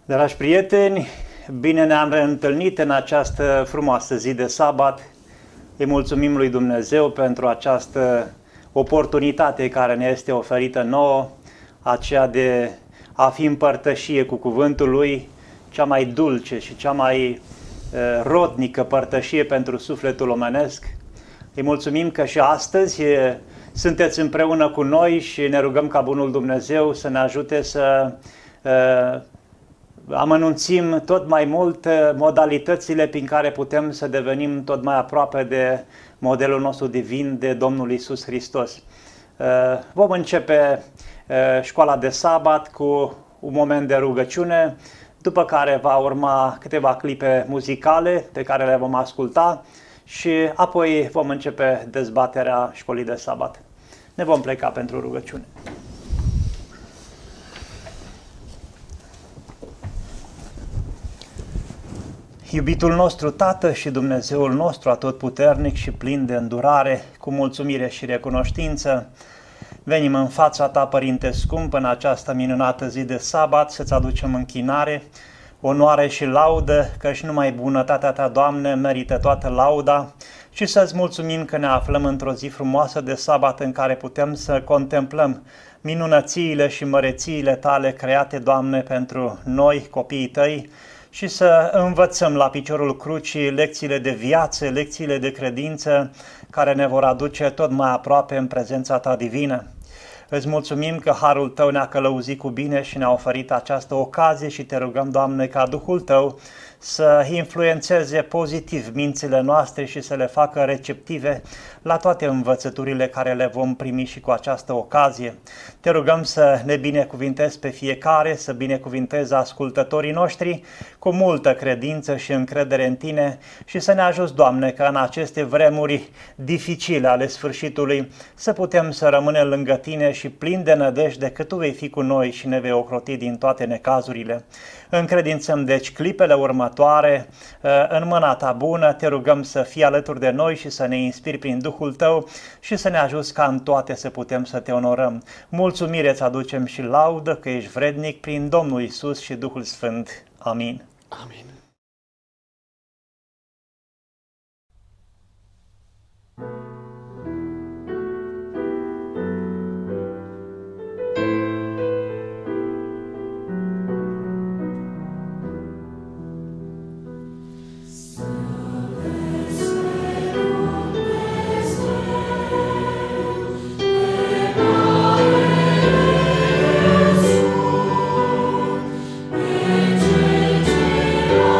Dragi prieteni, bine ne-am reîntâlnit în această frumoasă zi de sabat. Îi mulțumim lui Dumnezeu pentru această oportunitate care ne este oferită nouă, aceea de a fi în părtășie cu cuvântul Lui, cea mai dulce și cea mai rodnică părtășie pentru sufletul omenesc. Îi mulțumim că și astăzi sunteți împreună cu noi și ne rugăm ca Bunul Dumnezeu să ne ajute să amănunțim tot mai mult modalitățile prin care putem să devenim tot mai aproape de modelul nostru divin, de Domnul Iisus Hristos. Vom începe școala de sabat cu un moment de rugăciune, după care va urma câteva clipe muzicale pe care le vom asculta și apoi vom începe dezbaterea școlii de sabat. Ne vom pleca pentru rugăciune. Iubitul nostru Tată și Dumnezeul nostru atotputernic și plin de îndurare, cu mulțumire și recunoștință, venim în fața Ta, Părinte scump, în această minunată zi de sabat, să-Ți aducem închinare, onoare și laudă, căci numai bunătatea Ta, Doamne, merită toată lauda, și să-Ți mulțumim că ne aflăm într-o zi frumoasă de sabat în care putem să contemplăm minunățiile și mărețiile Tale create, Doamne, pentru noi, copiii Tăi, și să învățăm la piciorul crucii lecțiile de viață, lecțiile de credință, care ne vor aduce tot mai aproape în prezența Ta divină. Îți mulțumim că Harul Tău ne-a călăuzit cu bine și ne-a oferit această ocazie și Te rugăm, Doamne, ca Duhul Tău să influențeze pozitiv mințile noastre și să le facă receptive la toate învățăturile care le vom primi și cu această ocazie. Te rugăm să ne binecuvintezi pe fiecare, să binecuvintezi ascultătorii noștri cu multă credință și încredere în Tine și să ne ajuți, Doamne, că în aceste vremuri dificile ale sfârșitului să putem să rămânem lângă Tine și plini de nădejde că Tu vei fi cu noi și ne vei ocroti din toate necazurile. Încredințăm deci clipele următoare în mâna Ta bună, Te rugăm să fii alături de noi și să ne inspiri prin Duhul Tău și să ne ajuți ca în toate să putem să Te onorăm. Mulțumire Îți aducem și laudă că ești vrednic prin Domnul Iisus și Duhul Sfânt. Amin. Amin. Oh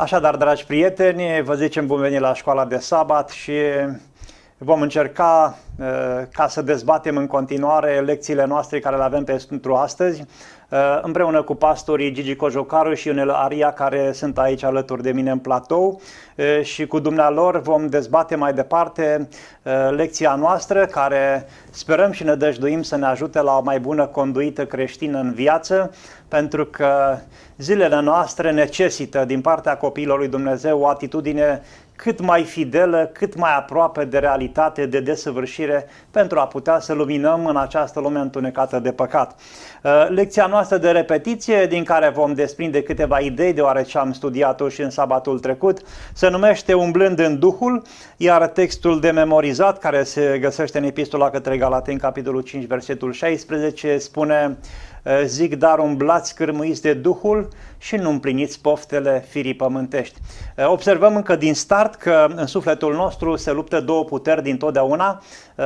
Așadar, dragi prieteni, vă zicem bun venit la școala de sabat și vom încerca ca să dezbatem în continuare lecțiile noastre care le avem pentru astăzi, împreună cu pastorii Gigi Cojocaru și Ionel Aria, care sunt aici alături de mine în platou, și cu dumnealor vom dezbate mai departe lecția noastră, care sperăm și ne dăjduim să ne ajute la o mai bună conduită creștină în viață, pentru că zilele noastre necesită din partea copiilor lui Dumnezeu o atitudine cât mai fidelă, cât mai aproape de realitate, de desăvârșire, pentru a putea să luminăm în această lume întunecată de păcat. Lecția noastră de repetiție, din care vom desprinde câteva idei, deoarece am studiat-o și în sabatul trecut, se numește Umblând în Duhul, iar textul de memorizat, care se găsește în Epistola către Galateni, capitolul 5, versetul 16, spune: zic, dar umblați cârmuiți de Duhul și nu împliniți poftele firii pământești. Observăm încă din start că în sufletul nostru se luptă două puteri dintotdeauna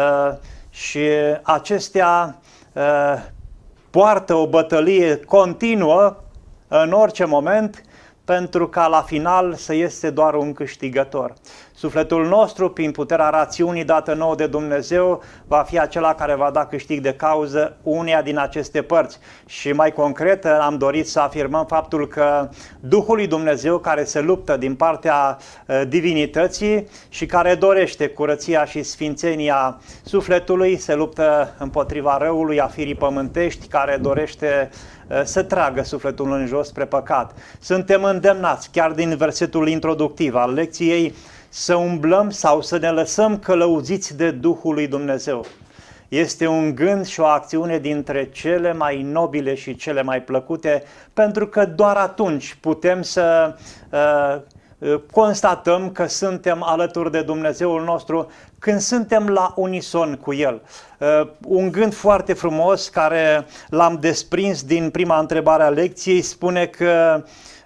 și acestea poartă o bătălie continuă în orice moment, pentru ca la final să iese doar un câștigător. Sufletul nostru, prin puterea rațiunii dată nouă de Dumnezeu, va fi acela care va da câștig de cauză uneia din aceste părți. Și mai concret, am dorit să afirmăm faptul că Duhul lui Dumnezeu, care se luptă din partea divinității și care dorește curăția și sfințenia sufletului, se luptă împotriva răului, a firii pământești, care dorește să tragă sufletul în jos spre păcat. Suntem îndemnați, chiar din versetul introductiv al lecției, să umblăm sau să ne lăsăm călăuziți de Duhul lui Dumnezeu. Este un gând și o acțiune dintre cele mai nobile și cele mai plăcute, pentru că doar atunci putem să constatăm că suntem alături de Dumnezeul nostru, când suntem la unison cu El. Un gând foarte frumos care l-am desprins din prima întrebare a lecției spune că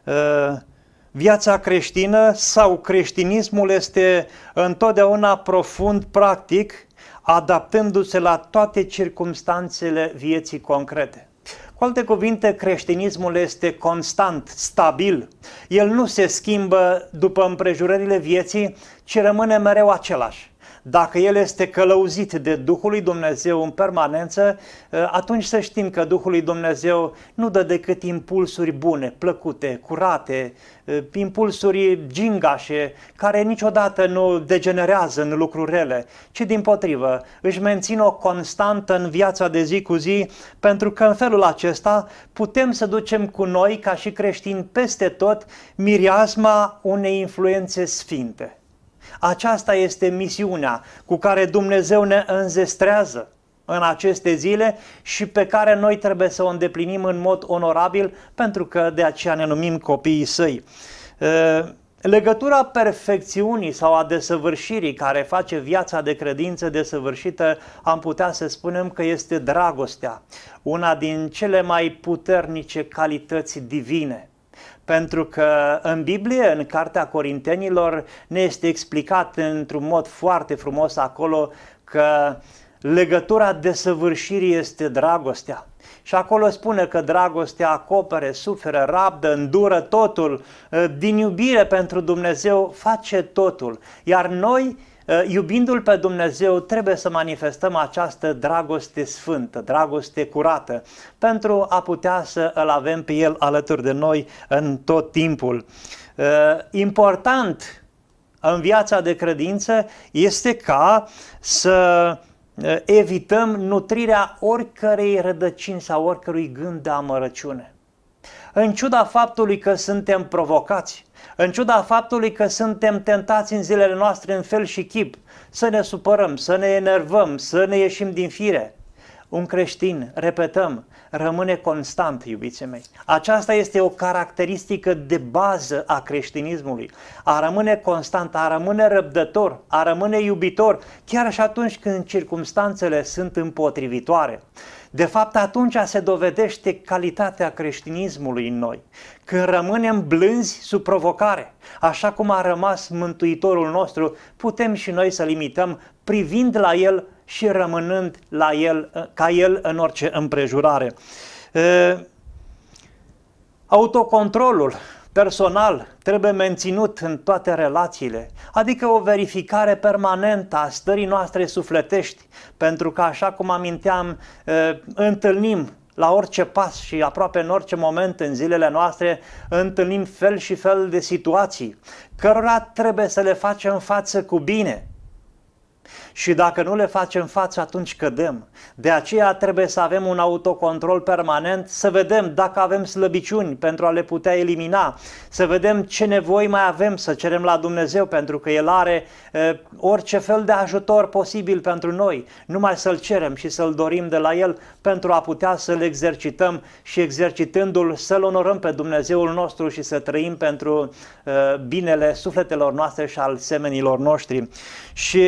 viața creștină sau creștinismul este întotdeauna profund practic, adaptându-se la toate circumstanțele vieții concrete. Cu alte cuvinte, creștinismul este constant, stabil. El nu se schimbă după împrejurările vieții, ci rămâne mereu același. Dacă el este călăuzit de Duhul lui Dumnezeu în permanență, atunci să știm că Duhul lui Dumnezeu nu dă decât impulsuri bune, plăcute, curate, impulsuri gingașe, care niciodată nu degenerează în lucruri rele, ci dimpotrivă își mențin o constantă în viața de zi cu zi, pentru că în felul acesta putem să ducem cu noi, ca și creștini peste tot, mireasma unei influențe sfinte. Aceasta este misiunea cu care Dumnezeu ne înzestrează în aceste zile și pe care noi trebuie să o îndeplinim în mod onorabil, pentru că de aceea ne numim copiii săi. Legătura perfecțiunii sau a desăvârșirii care face viața de credință desăvârșită, am putea să spunem că este dragostea, una din cele mai puternice calități divine. Pentru că în Biblie, în Cartea Corintenilor, ne este explicat într-un mod foarte frumos acolo că legătura desăvârșirii este dragostea. Și acolo spune că dragostea acopere, suferă, rabdă, îndură totul, din iubire pentru Dumnezeu face totul. Iar noi, iubindu-L pe Dumnezeu, trebuie să manifestăm această dragoste sfântă, dragoste curată, pentru a putea să îl avem pe El alături de noi în tot timpul. Important în viața de credință este ca să evităm nutrirea oricărei rădăcini sau oricărui gând de amărăciune. În ciuda faptului că suntem provocați, în ciuda faptului că suntem tentați în zilele noastre în fel și chip să ne supărăm, să ne enervăm, să ne ieșim din fire, un creștin, repetăm, rămâne constant, iubiții mei. Aceasta este o caracteristică de bază a creștinismului. A rămâne constant, a rămâne răbdător, a rămâne iubitor, chiar și atunci când circumstanțele sunt împotrivitoare. De fapt, atunci se dovedește calitatea creștinismului în noi, când rămânem blânzi sub provocare. Așa cum a rămas Mântuitorul nostru, putem și noi să-L imităm privind la El și rămânând la El, ca El în orice împrejurare. Autocontrolul personal trebuie menținut în toate relațiile, adică o verificare permanentă a stării noastre sufletești, pentru că, așa cum aminteam, întâlnim la orice pas și aproape în orice moment în zilele noastre, întâlnim fel și fel de situații, cărora trebuie să le facem față cu bine. Și dacă nu le facem față, atunci cădem. De aceea trebuie să avem un autocontrol permanent, să vedem dacă avem slăbiciuni pentru a le putea elimina, să vedem ce nevoi mai avem, să cerem la Dumnezeu, pentru că El are orice fel de ajutor posibil pentru noi. Numai să-L cerem și să-L dorim de la El pentru a putea să-L exercităm și, exercitându-L, să-L onorăm pe Dumnezeul nostru și să trăim pentru binele sufletelor noastre și al semenilor noștri. Și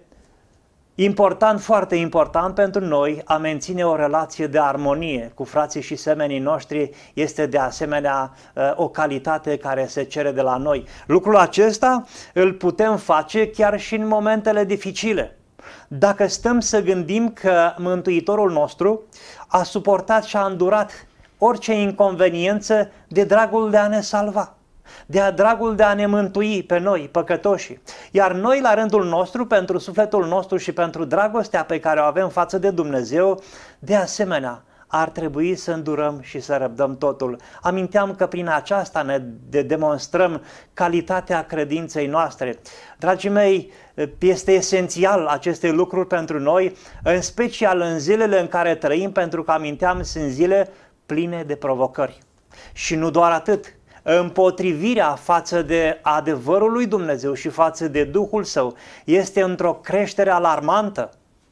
important, foarte important pentru noi a menține o relație de armonie cu frații și semenii noștri este de asemenea o calitate care se cere de la noi. Lucrul acesta îl putem face chiar și în momentele dificile. Dacă stăm să gândim că Mântuitorul nostru a suportat și a îndurat orice inconveniență de dragul de a ne salva, de dragul de a ne mântui pe noi, păcătoșii. Iar noi, la rândul nostru, pentru sufletul nostru și pentru dragostea pe care o avem față de Dumnezeu, de asemenea, ar trebui să îndurăm și să răbdăm totul. Aminteam că prin aceasta ne demonstrăm calitatea credinței noastre. Dragii mei, este esențial aceste lucruri pentru noi, în special în zilele în care trăim, pentru că, aminteam, sunt zile pline de provocări. Și nu doar atât. Împotrivirea față de adevărul lui Dumnezeu și față de Duhul Său este într-o creștere alarmantă.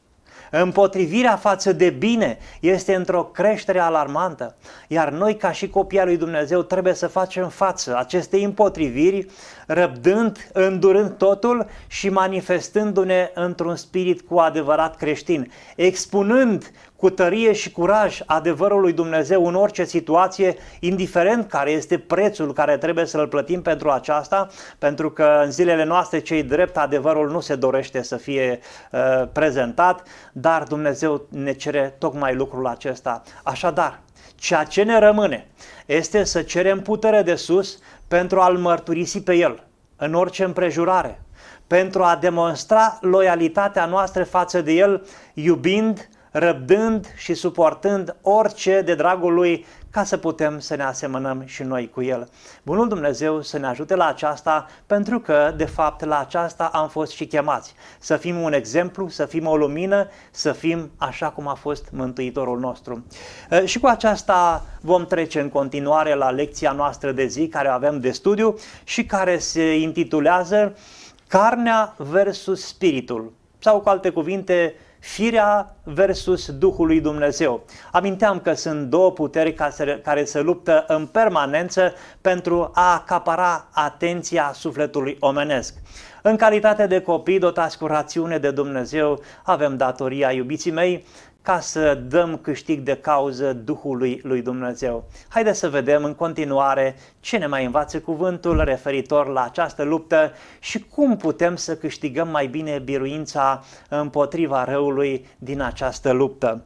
Împotrivirea față de bine este într-o creștere alarmantă. Iar noi, ca și copii al lui Dumnezeu, trebuie să facem față acestei împotriviri, răbdând, îndurând totul și manifestându-ne într-un spirit cu adevărat creștin, expunând cu tărie și curaj adevărul lui Dumnezeu în orice situație, indiferent care este prețul care trebuie să-l plătim pentru aceasta, pentru că în zilele noastre cei drept adevărul nu se dorește să fie prezentat, dar Dumnezeu ne cere tocmai lucrul acesta. Așadar, ceea ce ne rămâne este să cerem putere de sus pentru a-L mărturisi pe El în orice împrejurare, pentru a demonstra loialitatea noastră față de El, iubind, răbdând și suportând orice de dragul Lui, ca să putem să ne asemănăm și noi cu El. Bunul Dumnezeu să ne ajute la aceasta, pentru că, de fapt, la aceasta am fost și chemați. Să fim un exemplu, să fim o lumină, să fim așa cum a fost Mântuitorul nostru. Și cu aceasta vom trece în continuare la lecția noastră de zi, care avem de studiu și care se intitulează Carnea versus Spiritul, sau cu alte cuvinte, firea versus Duhul lui Dumnezeu. Aminteam că sunt două puteri care se luptă în permanență pentru a acapara atenția sufletului omenesc. În calitate de copii dotați cu rațiune de Dumnezeu, avem datoria, iubiții mei, ca să dăm câștig de cauză Duhului lui Dumnezeu. Haideți să vedem în continuare ce ne mai învață cuvântul referitor la această luptă și cum putem să câștigăm mai bine biruința împotriva răului din această luptă.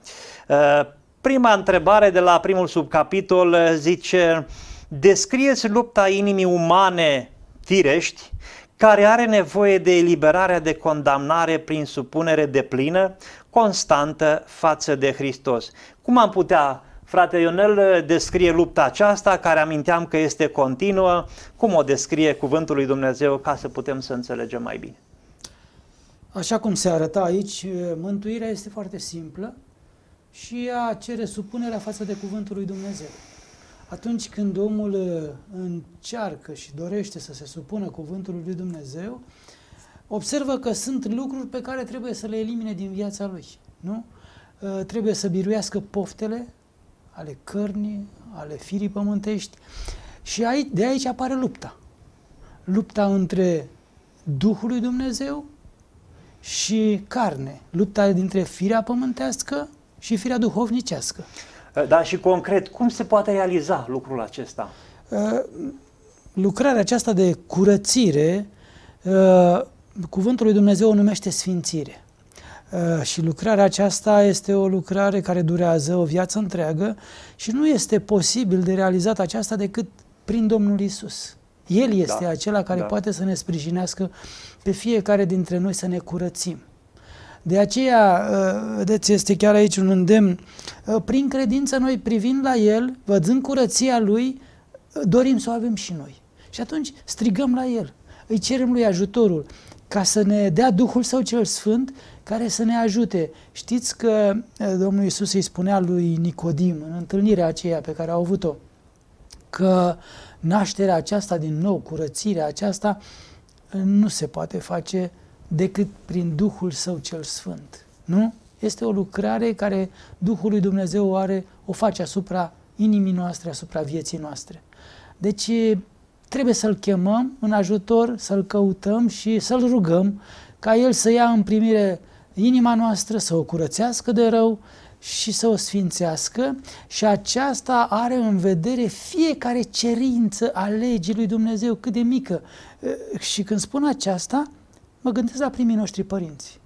Prima întrebare de la primul subcapitol zice: descrieți lupta inimii umane firești, care are nevoie de eliberarea de condamnare prin supunere deplină, constantă față de Hristos. Cum am putea, frate Ionel, descrie lupta aceasta, care aminteam că este continuă, cum o descrie cuvântul lui Dumnezeu, ca să putem să înțelegem mai bine? Așa cum se arăta aici, mântuirea este foarte simplă și ea cere supunerea față de cuvântul lui Dumnezeu. Atunci când omul încearcă și dorește să se supună cuvântului lui Dumnezeu, observă că sunt lucruri pe care trebuie să le elimine din viața lui. Nu? Trebuie să biruiască poftele ale cărnii, ale firii pământești și de aici apare lupta. Lupta între Duhul lui Dumnezeu și carne. Lupta dintre firea pământească și firea duhovnicească. Dar și concret, cum se poate realiza lucrul acesta? Lucrarea aceasta de curățire, cuvântul lui Dumnezeu o numește sfințire. Și lucrarea aceasta este o lucrare care durează o viață întreagă și nu este posibil de realizat aceasta decât prin Domnul Isus. El este acela care da. poate să ne sprijinească pe fiecare dintre noi să ne curățim. De aceea, vedeți, este chiar aici un îndemn. Prin credință noi, privind la El, văzând curăția Lui, dorim să o avem și noi. Și atunci strigăm la El, îi cerem Lui ajutorul, ca să ne dea Duhul Său cel Sfânt, care să ne ajute. Știți că Domnul Iisus îi spunea lui Nicodim, în întâlnirea aceea pe care au avut-o, că nașterea aceasta din nou, curățirea aceasta, nu se poate face decât prin Duhul Său cel Sfânt. Nu? Este o lucrare care Duhul lui Dumnezeu o face asupra inimii noastre, asupra vieții noastre. Deci trebuie să-L chemăm în ajutor, să-L căutăm și să-L rugăm ca El să ia în primire inima noastră, să o curățească de rău și să o sfințească, și aceasta are în vedere fiecare cerință a legii lui Dumnezeu, cât de mică. Și când spun aceasta, mă gândesc la primii noștri părinți.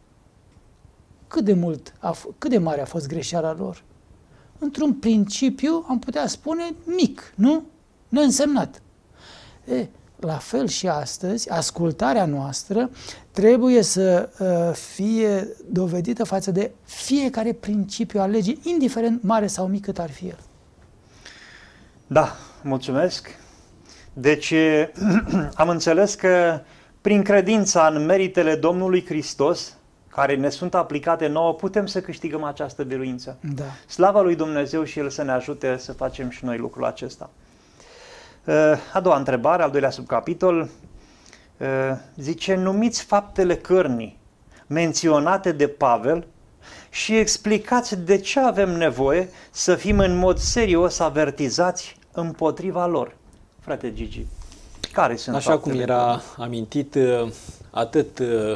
Cât de mare a fost greșeala lor? Într-un principiu, am putea spune, mic, nu? Neînsemnat. La fel și astăzi, ascultarea noastră trebuie să fie dovedită față de fiecare principiu al legii, indiferent mare sau mic cât ar fi el. Da, mulțumesc. Deci am înțeles că prin credința în meritele Domnului Hristos, care ne sunt aplicate nouă, putem să câștigăm această biruință. Da. Slava lui Dumnezeu și El să ne ajute să facem și noi lucrul acesta. A doua întrebare, al doilea subcapitol, zice: numiți faptele cărnii menționate de Pavel și explicați de ce avem nevoie să fim în mod serios avertizați împotriva lor. Frate Gigi, care sunt Așa cum era amintit, atât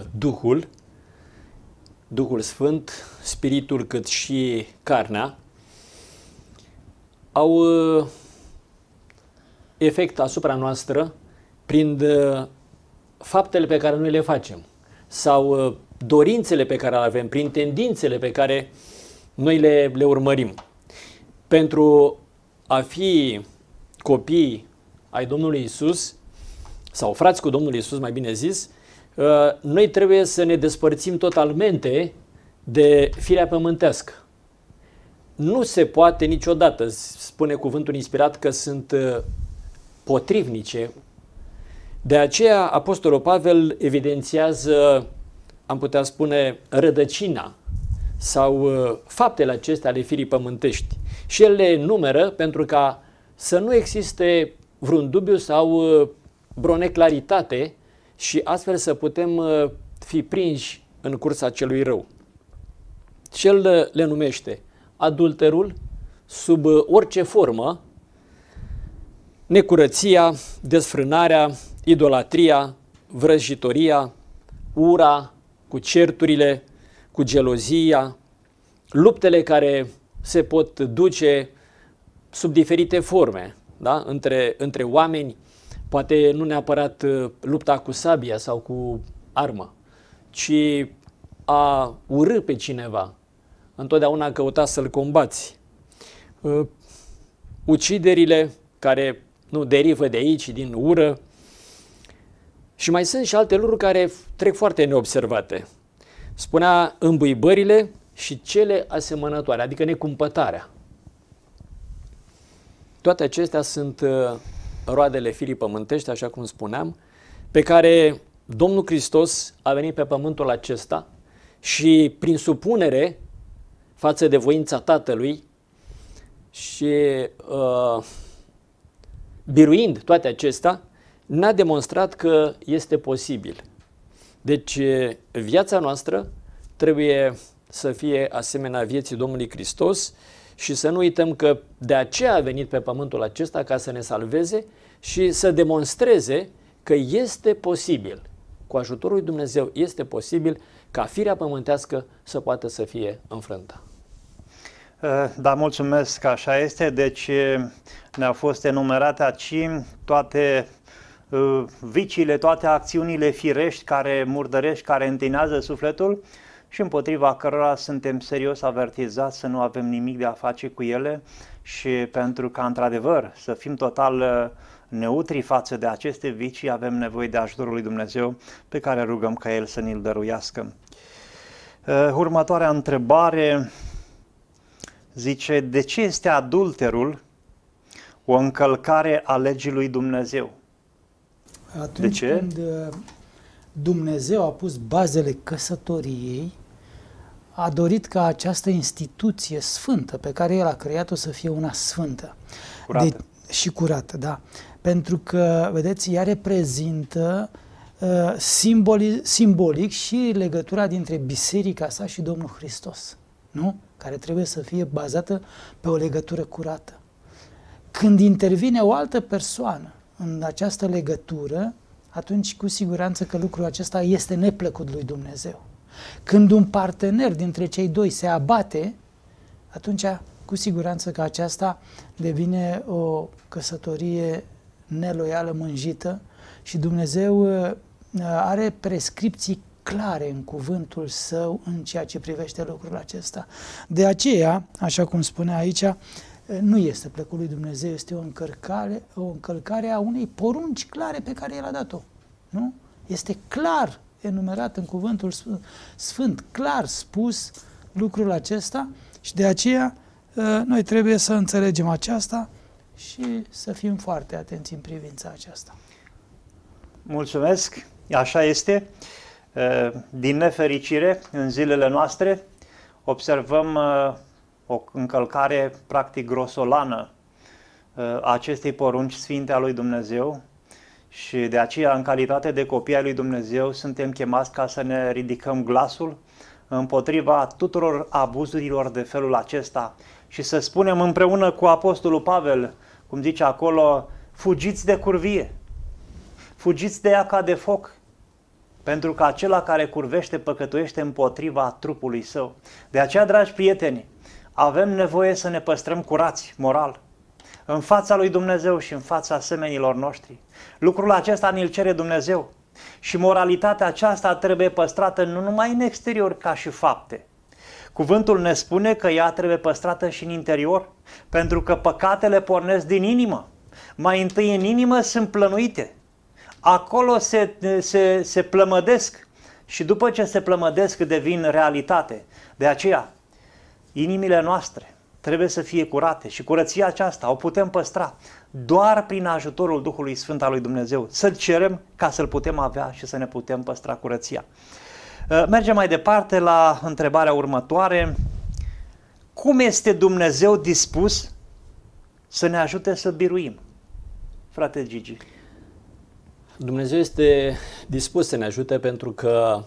Duhul Sfânt, Spiritul, cât și carnea au efect asupra noastră prin faptele pe care noi le facem sau dorințele pe care le avem, prin tendințele pe care noi le urmărim. Pentru a fi copii ai Domnului Isus sau frați cu Domnul Isus, mai bine zis, noi trebuie să ne despărțim totalmente de firea pământească. Nu se poate niciodată, spune cuvântul inspirat, că sunt potrivnice. De aceea Apostolul Pavel evidențiază, am putea spune, rădăcina sau faptele acestea ale firii pământești. Și el le enumeră pentru ca să nu existe vreun dubiu sau vreo neclaritate și astfel să putem fi prinși în cursa celui rău. Și el le numește adulterul sub orice formă, necurăția, desfrânarea, idolatria, vrăjitoria, ura, cu certurile, cu gelozia, luptele care se pot duce sub diferite forme, da? Între oameni, poate nu neapărat lupta cu sabia sau cu armă, ci a urâ pe cineva, întotdeauna căuta să-l combați. Uciderile care nu derivă de aici, din ură, și mai sunt și alte lucruri care trec foarte neobservate. Spunea îmbuibările și cele asemănătoare, adică necumpătarea. Toate acestea sunt roadele firii pământești, așa cum spuneam, pe care Domnul Hristos a venit pe pământul acesta și prin supunere față de voința Tatălui și biruind toate acestea, ne-a demonstrat că este posibil. Deci viața noastră trebuie să fie asemenea vieții Domnului Hristos și să nu uităm că de aceea a venit pe pământul acesta ca să ne salveze și să demonstreze că este posibil, cu ajutorul lui Dumnezeu este posibil ca firea pământească să poată să fie înfrântă. Da, mulțumesc că așa este. Deci ne-au fost enumerate aici toate viciile, toate acțiunile firești care murdărești, care întinează sufletul și împotriva cărora suntem serios avertizați să nu avem nimic de a face cu ele și pentru ca într-adevăr să fim total neutri față de aceste vicii, avem nevoie de ajutorul lui Dumnezeu, pe care rugăm ca El să ni-l dăruiască. Următoarea întrebare zice: de ce este adulterul o încălcare a legii lui Dumnezeu? Atunci de ce? Când Dumnezeu a pus bazele căsătoriei, a dorit ca această instituție sfântă pe care El a creat-o să fie una sfântă. Curată. Și curată, da. Pentru că, vedeți, ea reprezintă simbolic și legătura dintre biserica sa și Domnul Hristos, nu? Care trebuie să fie bazată pe o legătură curată. Când intervine o altă persoană în această legătură, atunci cu siguranță că lucrul acesta este neplăcut lui Dumnezeu. Când un partener dintre cei doi se abate, atunci cu siguranță că aceasta devine o căsătorie neloială, mânjită, și Dumnezeu are prescripții clare în cuvântul Său în ceea ce privește lucrul acesta. De aceea, așa cum spune aici, nu este plăcut lui Dumnezeu, este o încălcare a unei porunci clare pe care El a dat-o. Nu? Este clar enumerat în cuvântul Sfânt, clar spus lucrul acesta, și de aceea noi trebuie să înțelegem aceasta și să fim foarte atenți în privința aceasta. Mulțumesc, așa este. Din nefericire, în zilele noastre, observăm o încălcare practic grosolană a acestei porunci sfinte a lui Dumnezeu, și de aceea, în calitate de copii ai lui Dumnezeu, suntem chemați ca să ne ridicăm glasul împotriva tuturor abuzurilor de felul acesta și să spunem împreună cu Apostolul Pavel, cum zice acolo: fugiți de curvie, fugiți de ea ca de foc, pentru că acela care curvește păcătuiește împotriva trupului său. De aceea, dragi prieteni, avem nevoie să ne păstrăm curați moral în fața lui Dumnezeu și în fața semenilor noștri. Lucrul acesta ni-l cere Dumnezeu și moralitatea aceasta trebuie păstrată nu numai în exterior ca și fapte. Cuvântul ne spune că ea trebuie păstrată și în interior, pentru că păcatele pornesc din inimă. Mai întâi în inimă sunt plănuite. Acolo se plămădesc și după ce se plămădesc devin realitate. De aceea, inimile noastre trebuie să fie curate și curăția aceasta o putem păstra doar prin ajutorul Duhului Sfânt al lui Dumnezeu. Să-L cerem ca să-L putem avea și să ne putem păstra curăția. Mergem mai departe la întrebarea următoare. Cum este Dumnezeu dispus să ne ajute să biruim? Frate Gigi. Dumnezeu este dispus să ne ajute pentru că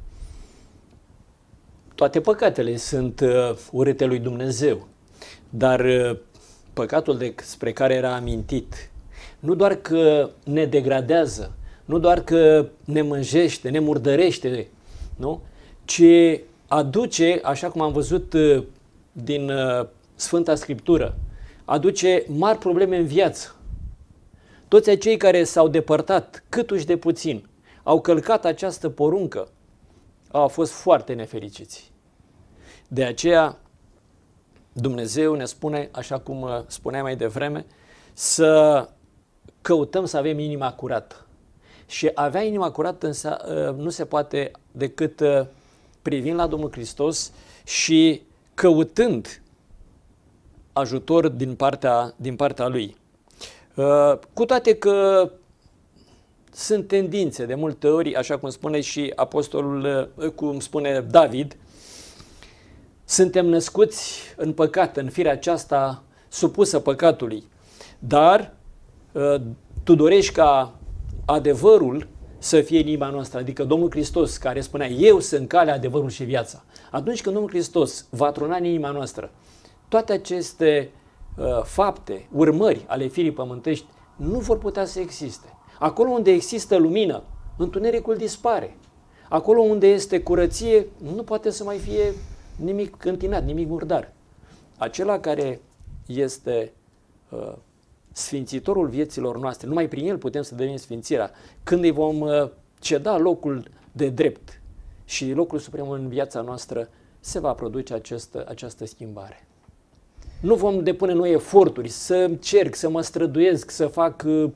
toate păcatele sunt urâte lui Dumnezeu. Dar păcatul despre care era amintit, nu doar că ne degradează, nu doar că ne mânjește, ne murdărește, nu? Ci aduce, așa cum am văzut din Sfânta Scriptură, aduce mari probleme în viață. Toți acei care s-au depărtat câtuși de puțin, au călcat această poruncă, au fost foarte nefericiți. De aceea Dumnezeu ne spune, așa cum spuneam mai devreme, să căutăm să avem inima curată. Și avea inima curată nu se poate decât privind la Domnul Hristos și căutând ajutor din partea Lui. Cu toate că sunt tendințe de multe ori, așa cum spune și apostolul, cum spune David, suntem născuți în păcat, în firea aceasta supusă păcatului. Dar tu dorești ca adevărul să fie în inima noastră, adică Domnul Hristos, care spunea: eu sunt calea, adevărul și viața. Atunci când Domnul Hristos va trona în inima noastră, toate aceste fapte, urmări ale firii pământești nu vor putea să existe. Acolo unde există lumină, întunericul dispare. Acolo unde este curăție, nu poate să mai fie nimic întinat, nimic murdar. Acela care este sfințitorul vieților noastre, numai prin el putem să devenim sfințirea. Când îi vom ceda locul de drept și locul suprem în viața noastră, se va produce această schimbare. Nu vom depune noi eforturi să încerc, să mă străduiesc, să fac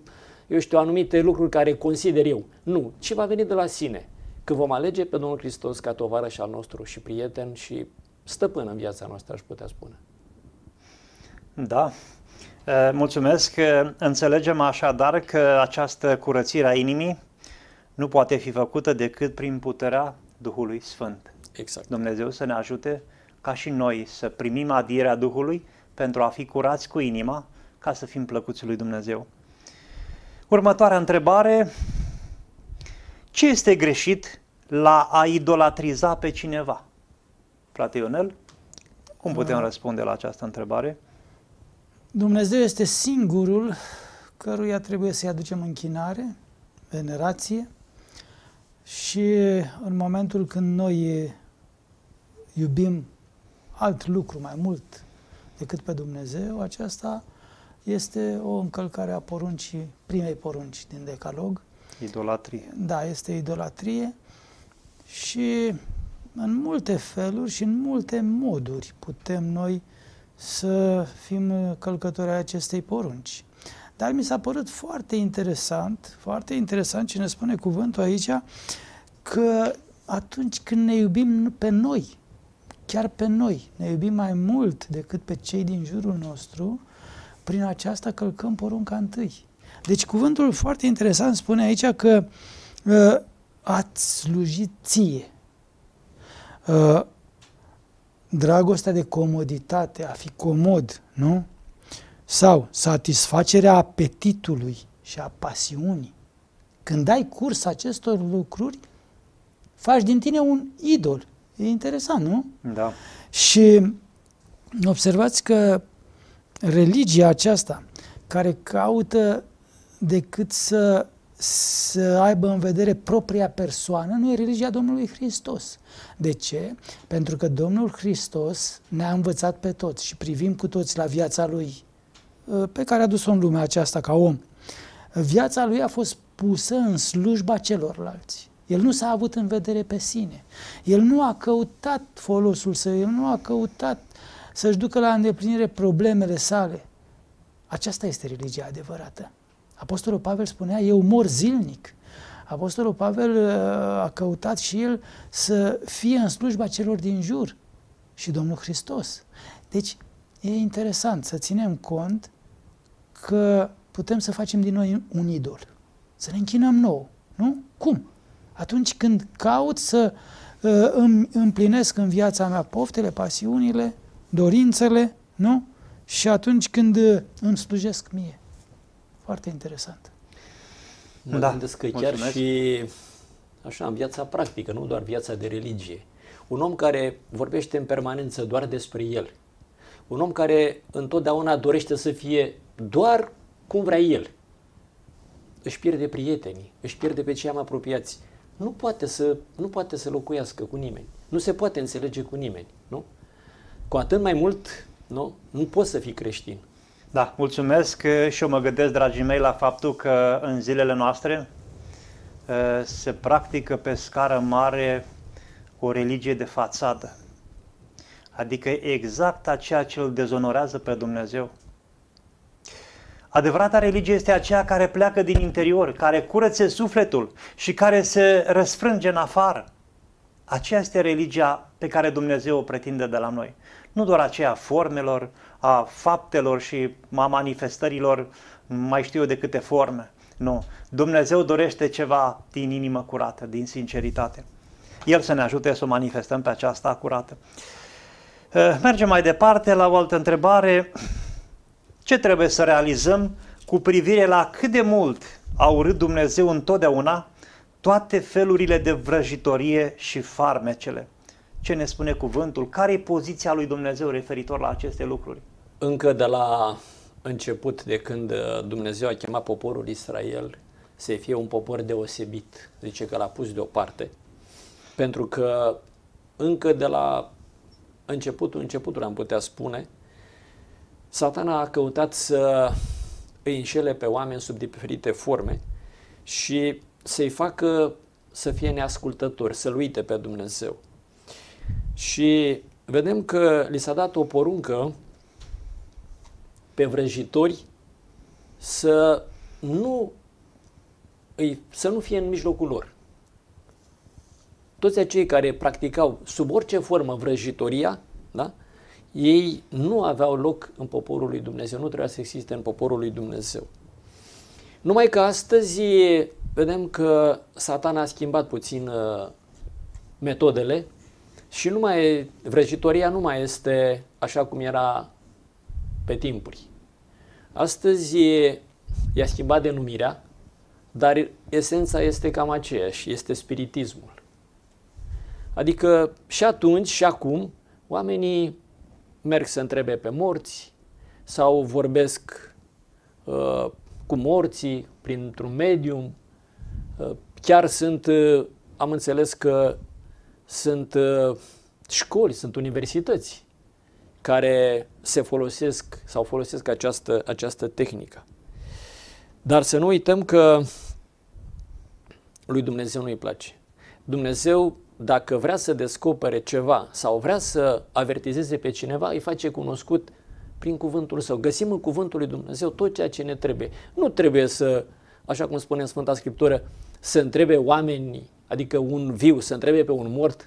eu știu, anumite lucruri care consider eu. Nu, ci va veni de la sine. Că vom alege pe Domnul Hristos ca tovarăș al nostru și prieten și stăpân în viața noastră, aș putea spune. Da. Mulțumesc. Înțelegem așadar că această curățire a inimii nu poate fi făcută decât prin puterea Duhului Sfânt. Exact. Dumnezeu să ne ajute ca și noi să primim adierea Duhului pentru a fi curați cu inima, ca să fim plăcuți lui Dumnezeu. Următoarea întrebare: ce este greșit la a idolatriza pe cineva? Frate Ionel, cum putem răspunde la această întrebare? Dumnezeu este singurul căruia trebuie să-i aducem închinare, venerație, și în momentul când noi iubim alt lucru mai mult decât pe Dumnezeu, aceasta este o încălcare a poruncii, primei porunci din Decalog. Idolatrie. Da, este idolatrie și în multe feluri și în multe moduri putem noi să fim călcători ai acestei porunci. Dar mi s-a părut foarte interesant ce ne spune cuvântul aici, că atunci când ne iubim pe noi, chiar pe noi, ne iubim mai mult decât pe cei din jurul nostru, prin aceasta călcăm porunca întâi. Deci cuvântul foarte interesant spune aici că ați slujit ție. Dragostea de comoditate, a fi comod, nu? Sau satisfacerea apetitului și a pasiunii. Când dai curs acestor lucruri, faci din tine un idol. E interesant, nu? Da. Și observați că religia aceasta, care caută decât să aibă în vedere propria persoană, nu e religia Domnului Hristos. De ce? Pentru că Domnul Hristos ne-a învățat pe toți și privim cu toți la viața Lui, pe care a dus-o în lumea aceasta ca om. Viața Lui a fost pusă în slujba celorlalți. El nu s-a avut în vedere pe sine. El nu a căutat folosul său, el nu a căutat să-și ducă la îndeplinire problemele sale. Aceasta este religia adevărată. Apostolul Pavel spunea, eu mor zilnic. Apostolul Pavel a căutat și el să fie în slujba celor din jur și Domnul Hristos. Deci e interesant să ținem cont că putem să facem din noi un idol, să ne închinăm nouă, nu? Cum? Atunci când caut să îmi împlinesc în viața mea poftele, pasiunile, dorințele, nu? Și atunci când îmi slujesc mie. Foarte interesant. Mă gândesc că chiar și așa, în viața practică, nu doar viața de religie. Un om care vorbește în permanență doar despre el. Un om care întotdeauna dorește să fie doar cum vrea el. Își pierde prietenii, își pierde pe cei mai apropiați. Nu poate să locuiască cu nimeni. Nu se poate înțelege cu nimeni, nu? Cu atât mai mult, nu poți să fii creștin. Da, mulțumesc și eu mă gândesc, dragii mei, la faptul că în zilele noastre se practică pe scară mare o religie de fațadă. Adică exact a ceea ce îl dezonorează pe Dumnezeu. Adevărata religie este aceea care pleacă din interior, care curățe sufletul și care se răsfrânge în afară. Aceea este religia pe care Dumnezeu o pretinde de la noi. Nu doar aceea formelor, a faptelor și a manifestărilor, mai știu eu de câte forme. Nu. Dumnezeu dorește ceva din inimă curată, din sinceritate. El să ne ajute să o manifestăm pe aceasta curată. Mergem mai departe la o altă întrebare. Ce trebuie să realizăm cu privire la cât de mult a urât Dumnezeu întotdeauna toate felurile de vrăjitorie și farmecele? Ce ne spune cuvântul? Care e poziția lui Dumnezeu referitor la aceste lucruri? Încă de la început, de când Dumnezeu a chemat poporul Israel să fie un popor deosebit, zice că l-a pus deoparte, pentru că încă de la începutul am putea spune, Satana a căutat să îi înșele pe oameni sub diferite forme și să-i facă să fie neascultători, să-L uite pe Dumnezeu. Și vedem că li s-a dat o poruncă pe vrăjitori să nu să nu fie în mijlocul lor. Toți acei care practicau sub orice formă vrăjitoria, da? Ei nu aveau loc în poporul lui Dumnezeu, nu trebuia să existe în poporul lui Dumnezeu. Numai că astăzi vedem că Satan a schimbat puțin metodele și vrăjitoria nu mai este așa cum era pe timpuri. Astăzi i-a schimbat denumirea, dar esența este cam aceeași, este spiritismul. Adică și atunci și acum oamenii merg să întrebe pe morți sau vorbesc cu morții printr-un medium. Chiar am înțeles că sunt școli, sunt universități care se folosesc sau folosesc această tehnică. Dar să nu uităm că lui Dumnezeu nu-i place. Dumnezeu, dacă vrea să descopere ceva sau vrea să avertizeze pe cineva, îi face cunoscut prin cuvântul său. Găsim în cuvântul lui Dumnezeu tot ceea ce ne trebuie. Nu trebuie să, așa cum spune în Sfânta Scriptură, să întrebe oamenii, adică un viu, să întrebe pe un mort.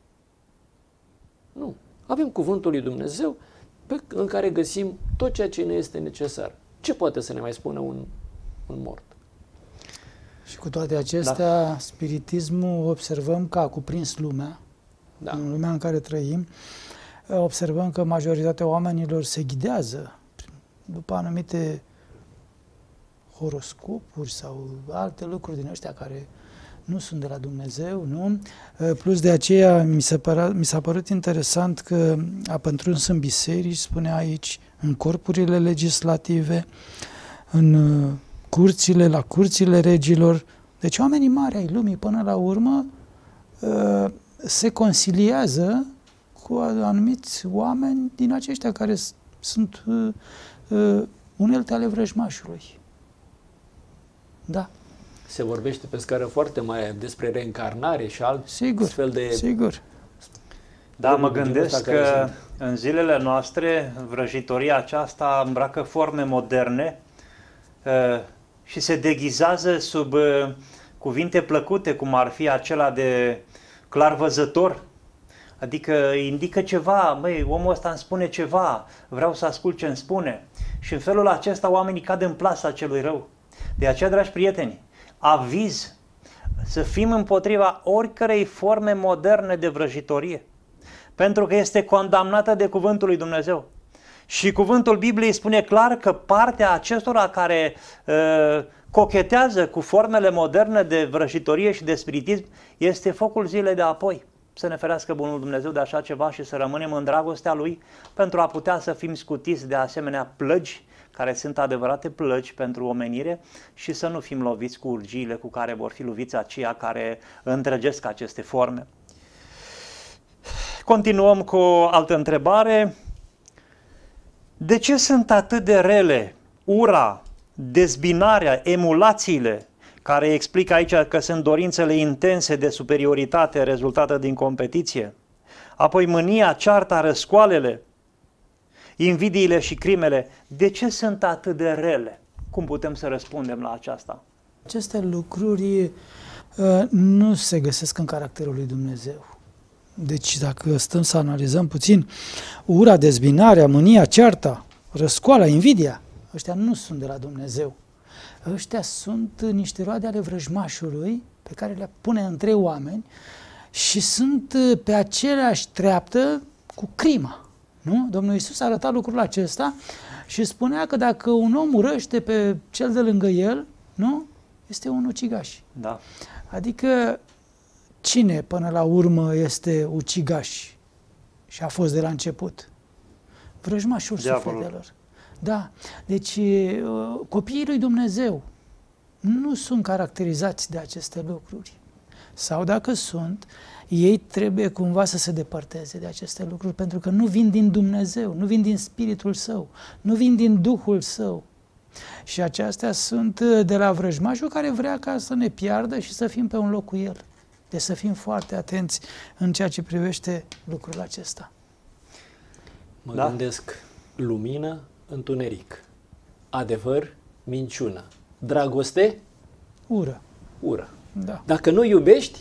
Nu. Avem cuvântul lui Dumnezeu în care găsim tot ceea ce ne este necesar. Ce poate să ne mai spună un mort? Și cu toate acestea, spiritismul observăm că a cuprins lumea, în lumea în care trăim. Observăm că majoritatea oamenilor se ghidează după anumite horoscopuri sau alte lucruri din ăștia care nu sunt de la Dumnezeu, nu? Plus de aceea mi s-a părut interesant că a pătruns în biserici, spune aici, în corpurile legislative, în la curțile regilor. Deci oamenii mari ai lumii până la urmă se conciliază cu anumiți oameni din aceștia care sunt unelte ale vrăjmașului. Da. Se vorbește pe scară foarte mare despre reîncarnare și fel de... Sigur. Da, mă gândesc că în zilele noastre vrăjitoria aceasta îmbracă forme moderne și se deghizează sub cuvinte plăcute, cum ar fi acela de clarvăzător. Adică indică ceva, măi, omul ăsta îmi spune ceva, vreau să ascult ce îmi spune. Și în felul acesta oamenii cad în plasa celui rău. De aceea, dragi prieteni, aviz să fim împotriva oricărei forme moderne de vrăjitorie, pentru că este condamnată de cuvântul lui Dumnezeu. Și cuvântul Bibliei spune clar că partea acestora care cochetează cu formele moderne de vrăjitorie și de spiritism este focul zilei de apoi. Să ne ferească bunul Dumnezeu de așa ceva și să rămânem în dragostea Lui pentru a putea să fim scutiți de asemenea plăgi, care sunt adevărate plăgi pentru omenire, și să nu fim loviți cu urgiile cu care vor fi loviți aceia care întregesc aceste forme. Continuăm cu o altă întrebare. De ce sunt atât de rele ura, dezbinarea, emulațiile, care explică aici că sunt dorințele intense de superioritate rezultată din competiție, apoi mânia, cearta, răscoalele, invidiile și crimele? De ce sunt atât de rele? Cum putem să răspundem la aceasta? Aceste lucruri nu se găsesc în caracterul lui Dumnezeu. Deci dacă stăm să analizăm puțin, ura, dezbinarea, mânia, cearta, răscoala, invidia, ăștia nu sunt de la Dumnezeu. Ăștia sunt niște roade ale vrăjmașului pe care le pune între oameni și sunt pe aceleași treaptă cu crima. Nu? Domnul Iisus a arătat lucrul acesta și spunea că dacă un om urăște pe cel de lângă el, nu? Este un ucigaș. Da. Adică cine până la urmă este ucigaș și a fost de la început? Vrăjmașul sufletelor. Da. Deci copiii lui Dumnezeu nu sunt caracterizați de aceste lucruri. Sau dacă sunt, ei trebuie cumva să se depărteze de aceste lucruri, pentru că nu vin din Dumnezeu, nu vin din Spiritul Său, nu vin din Duhul Său. Și acestea sunt de la vrăjmașul care vrea ca să ne piardă și să fim pe un loc cu El. Deci să fim foarte atenți în ceea ce privește lucrul acesta. Mă gândesc: lumină, întuneric, adevăr, minciună, dragoste, ură. ură. Da. Dacă nu iubești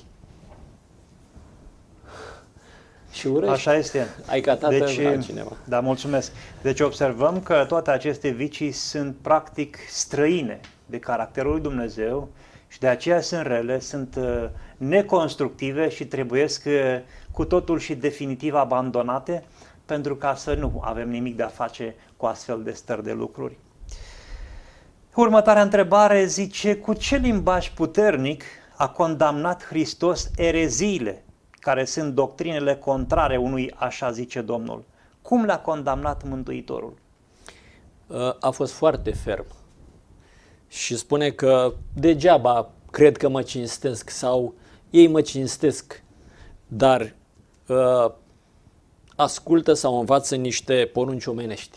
și urăști, Așa este. ai ca tată altcineva. Da, mulțumesc. Deci observăm că toate aceste vicii sunt practic străine de caracterul lui Dumnezeu și de aceea sunt rele, sunt neconstructive și trebuiesc cu totul și definitiv abandonate, pentru ca să nu avem nimic de a face cu astfel de stări de lucruri. Următoarea întrebare zice: cu ce limbaj puternic a condamnat Hristos ereziile, care sunt doctrinele contrare unui așa zice Domnul? Cum le-a condamnat Mântuitorul? A fost foarte ferm și spune că degeaba cred că mă cinstesc sau ei mă cinstesc, dar ascultă sau învață niște porunci omenești.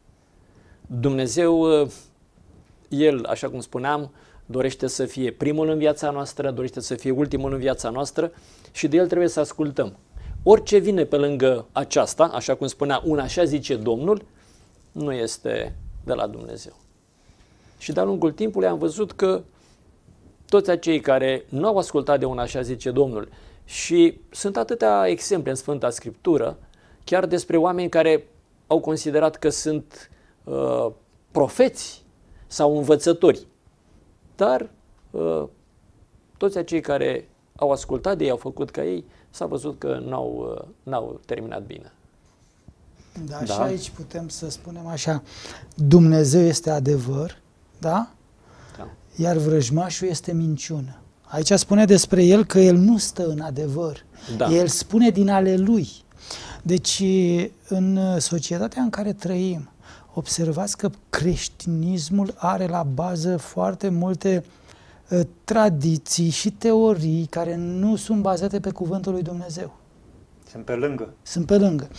Dumnezeu, El, așa cum spuneam, dorește să fie primul în viața noastră, dorește să fie ultimul în viața noastră și de El trebuie să ascultăm. Orice vine pe lângă aceasta, așa cum spunea, un așa zice Domnul, nu este de la Dumnezeu. Și de-a lungul timpului am văzut că toți acei care nu au ascultat de un așa zice Domnul, și sunt atâtea exemple în Sfânta Scriptură, chiar despre oameni care au considerat că sunt profeți sau învățători, dar toți acei care au ascultat de ei, au făcut ca ei, s-a văzut că n-au terminat bine. Da, și aici putem să spunem așa: Dumnezeu este adevăr, da? Da. Iar vrăjmașul este minciună. Aici spune despre el că el nu stă în adevăr. Da. El spune din ale lui. Deci, în societatea în care trăim, observați că creștinismul are la bază foarte multe tradiții și teorii care nu sunt bazate pe cuvântul lui Dumnezeu. Sunt pe lângă. Sunt pe lângă.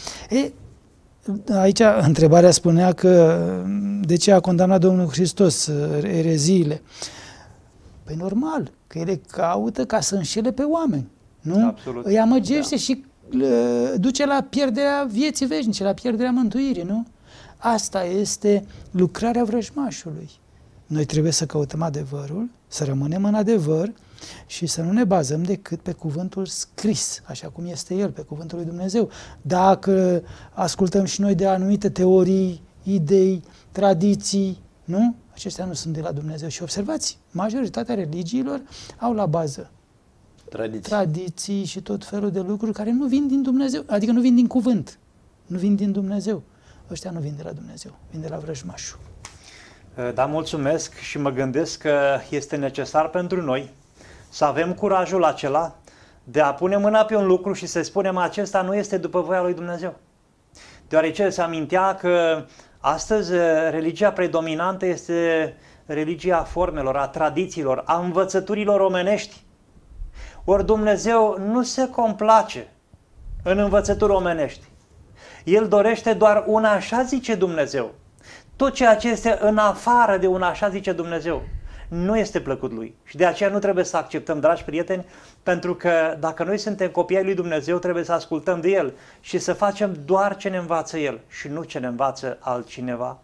Aici întrebarea spunea că de ce a condamnat Domnul Hristos ereziile? Păi normal, că ele caută ca să înșele pe oameni. Nu? Absolut. Îi amăgește și duce la pierderea vieții veșnice, la pierderea mântuirii, nu? Asta este lucrarea vrăjmașului. Noi trebuie să căutăm adevărul, să rămânem în adevăr și să nu ne bazăm decât pe cuvântul scris, așa cum este el, pe cuvântul lui Dumnezeu. Dacă ascultăm și noi de anumite teorii, idei, tradiții, nu? Acestea nu sunt de la Dumnezeu. Și observați, majoritatea religiilor au la bază tradiții și tot felul de lucruri care nu vin din Dumnezeu, adică nu vin din cuvânt, nu vin din Dumnezeu. Ăștia nu vin de la Dumnezeu, vin de la vrăjmașul. Da, mulțumesc și mă gândesc că este necesar pentru noi să avem curajul acela de a pune mâna pe un lucru și să spunem: acesta nu este după voia lui Dumnezeu. Deoarece se amintea că astăzi religia predominantă este religia formelor, a tradițiilor, a învățăturilor omenești. Ori Dumnezeu nu se complace în învățături omenești. El dorește doar un așa zice Dumnezeu. Tot ceea ce este în afară de un așa zice Dumnezeu nu este plăcut lui. Și de aceea nu trebuie să acceptăm, dragi prieteni, pentru că dacă noi suntem copii ai lui Dumnezeu, trebuie să ascultăm de El și să facem doar ce ne învață El și nu ce ne învață altcineva.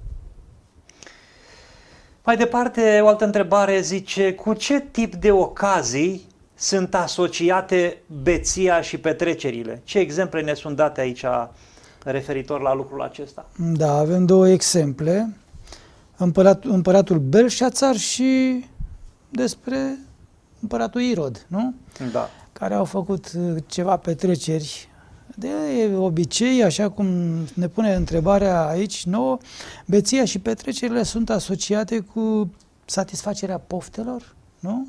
Mai departe, o altă întrebare zice: cu ce tip de ocazii sunt asociate beția și petrecerile? Ce exemple ne sunt date aici referitor la lucrul acesta? Da, avem două exemple. Împăratul Belșațar și despre împăratul Irod, nu? Da. Care au făcut ceva petreceri. De obicei, așa cum ne pune întrebarea aici nouă, beția și petrecerile sunt asociate cu satisfacerea poftelor, nu?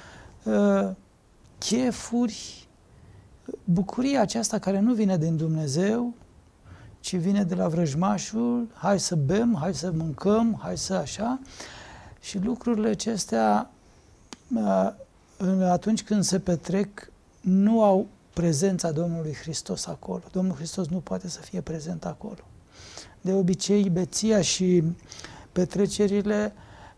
Chefuri, bucuria aceasta care nu vine din Dumnezeu, ci vine de la vrăjmașul: hai să bem, hai să mâncăm, hai să așa. Și lucrurile acestea, atunci când se petrec, nu au prezența Domnului Hristos acolo. Domnul Hristos nu poate să fie prezent acolo. De obicei, beția și petrecerile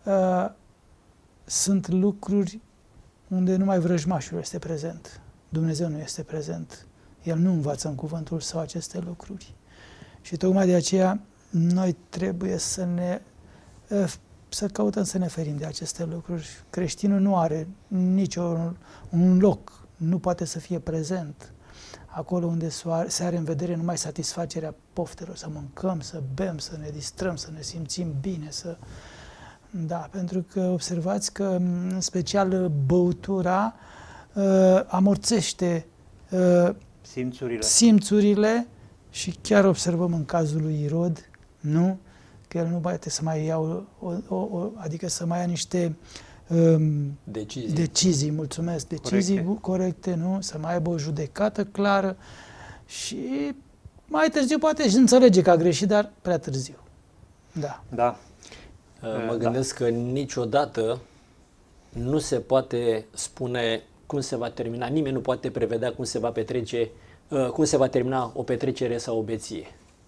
sunt lucruri unde numai vrăjmașul este prezent. Dumnezeu nu este prezent. El nu învață în cuvântul său aceste lucruri. Și tocmai de aceea noi trebuie să ne să căutăm să ne ferim de aceste lucruri. Creștinul nu are un loc, nu poate să fie prezent acolo unde se are în vedere numai satisfacerea poftelor, să mâncăm, să bem, să ne distrăm, să ne simțim bine, Da, pentru că observați că, în special, băutura amorțește simțurile și chiar observăm în cazul lui Irod, nu? Că el nu poate să mai ia adică să mai ia niște decizii, mulțumesc, decizii corecte, nu? Să mai aibă o judecată clară și mai târziu poate și înțelege că a greșit, dar prea târziu. Da. Mă gândesc că niciodată nu se poate spune cum se va termina, nimeni nu poate prevedea cum se va petrece, cum se va termina o petrecere sau o beție.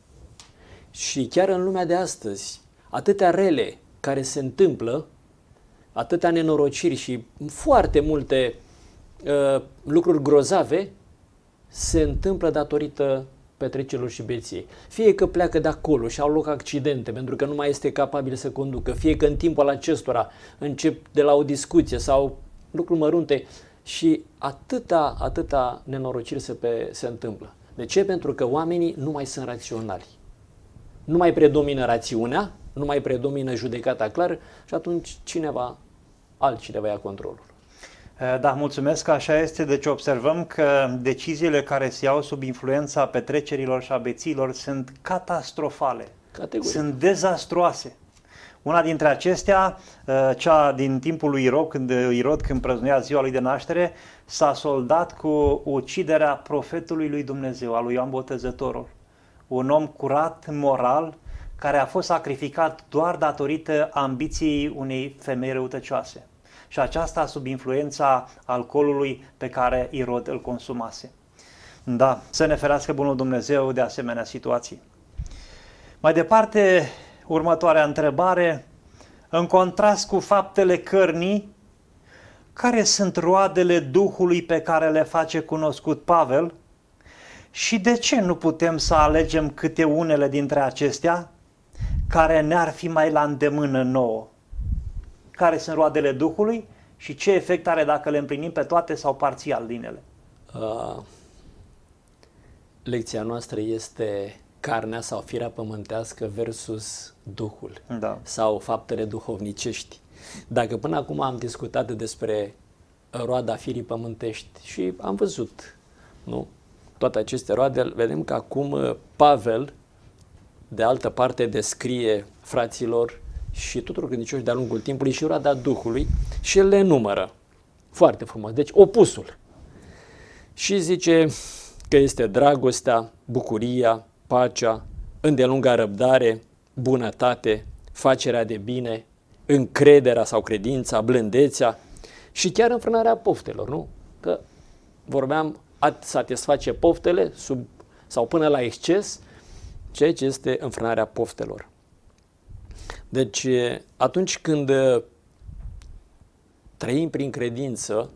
Și chiar în lumea de astăzi, atâtea rele care se întâmplă, atâtea nenorociri și foarte multe lucruri grozave se întâmplă datorită petrecerilor și beției. Fie că pleacă de acolo și au loc accidente pentru că nu mai este capabil să conducă, fie că în timpul acestora încep de la o discuție sau lucruri mărunte și atâta nenorociri se întâmplă. De ce? Pentru că oamenii nu mai sunt raționali. Nu mai predomină rațiunea, nu mai predomină judecata clară și atunci altcineva ia controlul. Da, mulțumesc că așa este. Deci observăm că deciziile care se iau sub influența petrecerilor și a bețiilor sunt catastrofale. Categoric. Sunt dezastruoase. Una dintre acestea, cea din timpul lui Irod, când prăznuia ziua lui de naștere, s-a soldat cu uciderea profetului lui Dumnezeu, al lui Ioan Botezătorul. Un om curat, moral, care a fost sacrificat doar datorită ambiției unei femei răutăcioase. Și aceasta sub influența alcoolului pe care Irod îl consumase. Da, să ne ferească bunul Dumnezeu de asemenea situații. Mai departe, următoarea întrebare, în contrast cu faptele cărnii, care sunt roadele Duhului pe care le face cunoscut Pavel și de ce nu putem să alegem câte unele dintre acestea care ne-ar fi mai la îndemână nouă? Care sunt roadele Duhului și ce efect are dacă le împlinim pe toate sau parțial din ele? Lecția noastră este carnea sau firea pământească versus Duhul sau faptele duhovnicești. Dacă până acum am discutat despre roada firii pământești și am văzut, nu? Toate aceste roade, vedem că acum Pavel, de altă parte, descrie fraților și tuturor credincioși de-a lungul timpului și roada Duhului și el le numără foarte frumos. Deci opusul. Și zice că este dragostea, bucuria, pacea, îndelunga răbdare, bunătate, facerea de bine, încrederea sau credința, blândețea și chiar înfrânarea poftelor, nu? Că vorbeam a satisface poftele sau până la exces, ceea ce este înfrânarea poftelor. Deci, atunci când trăim prin credință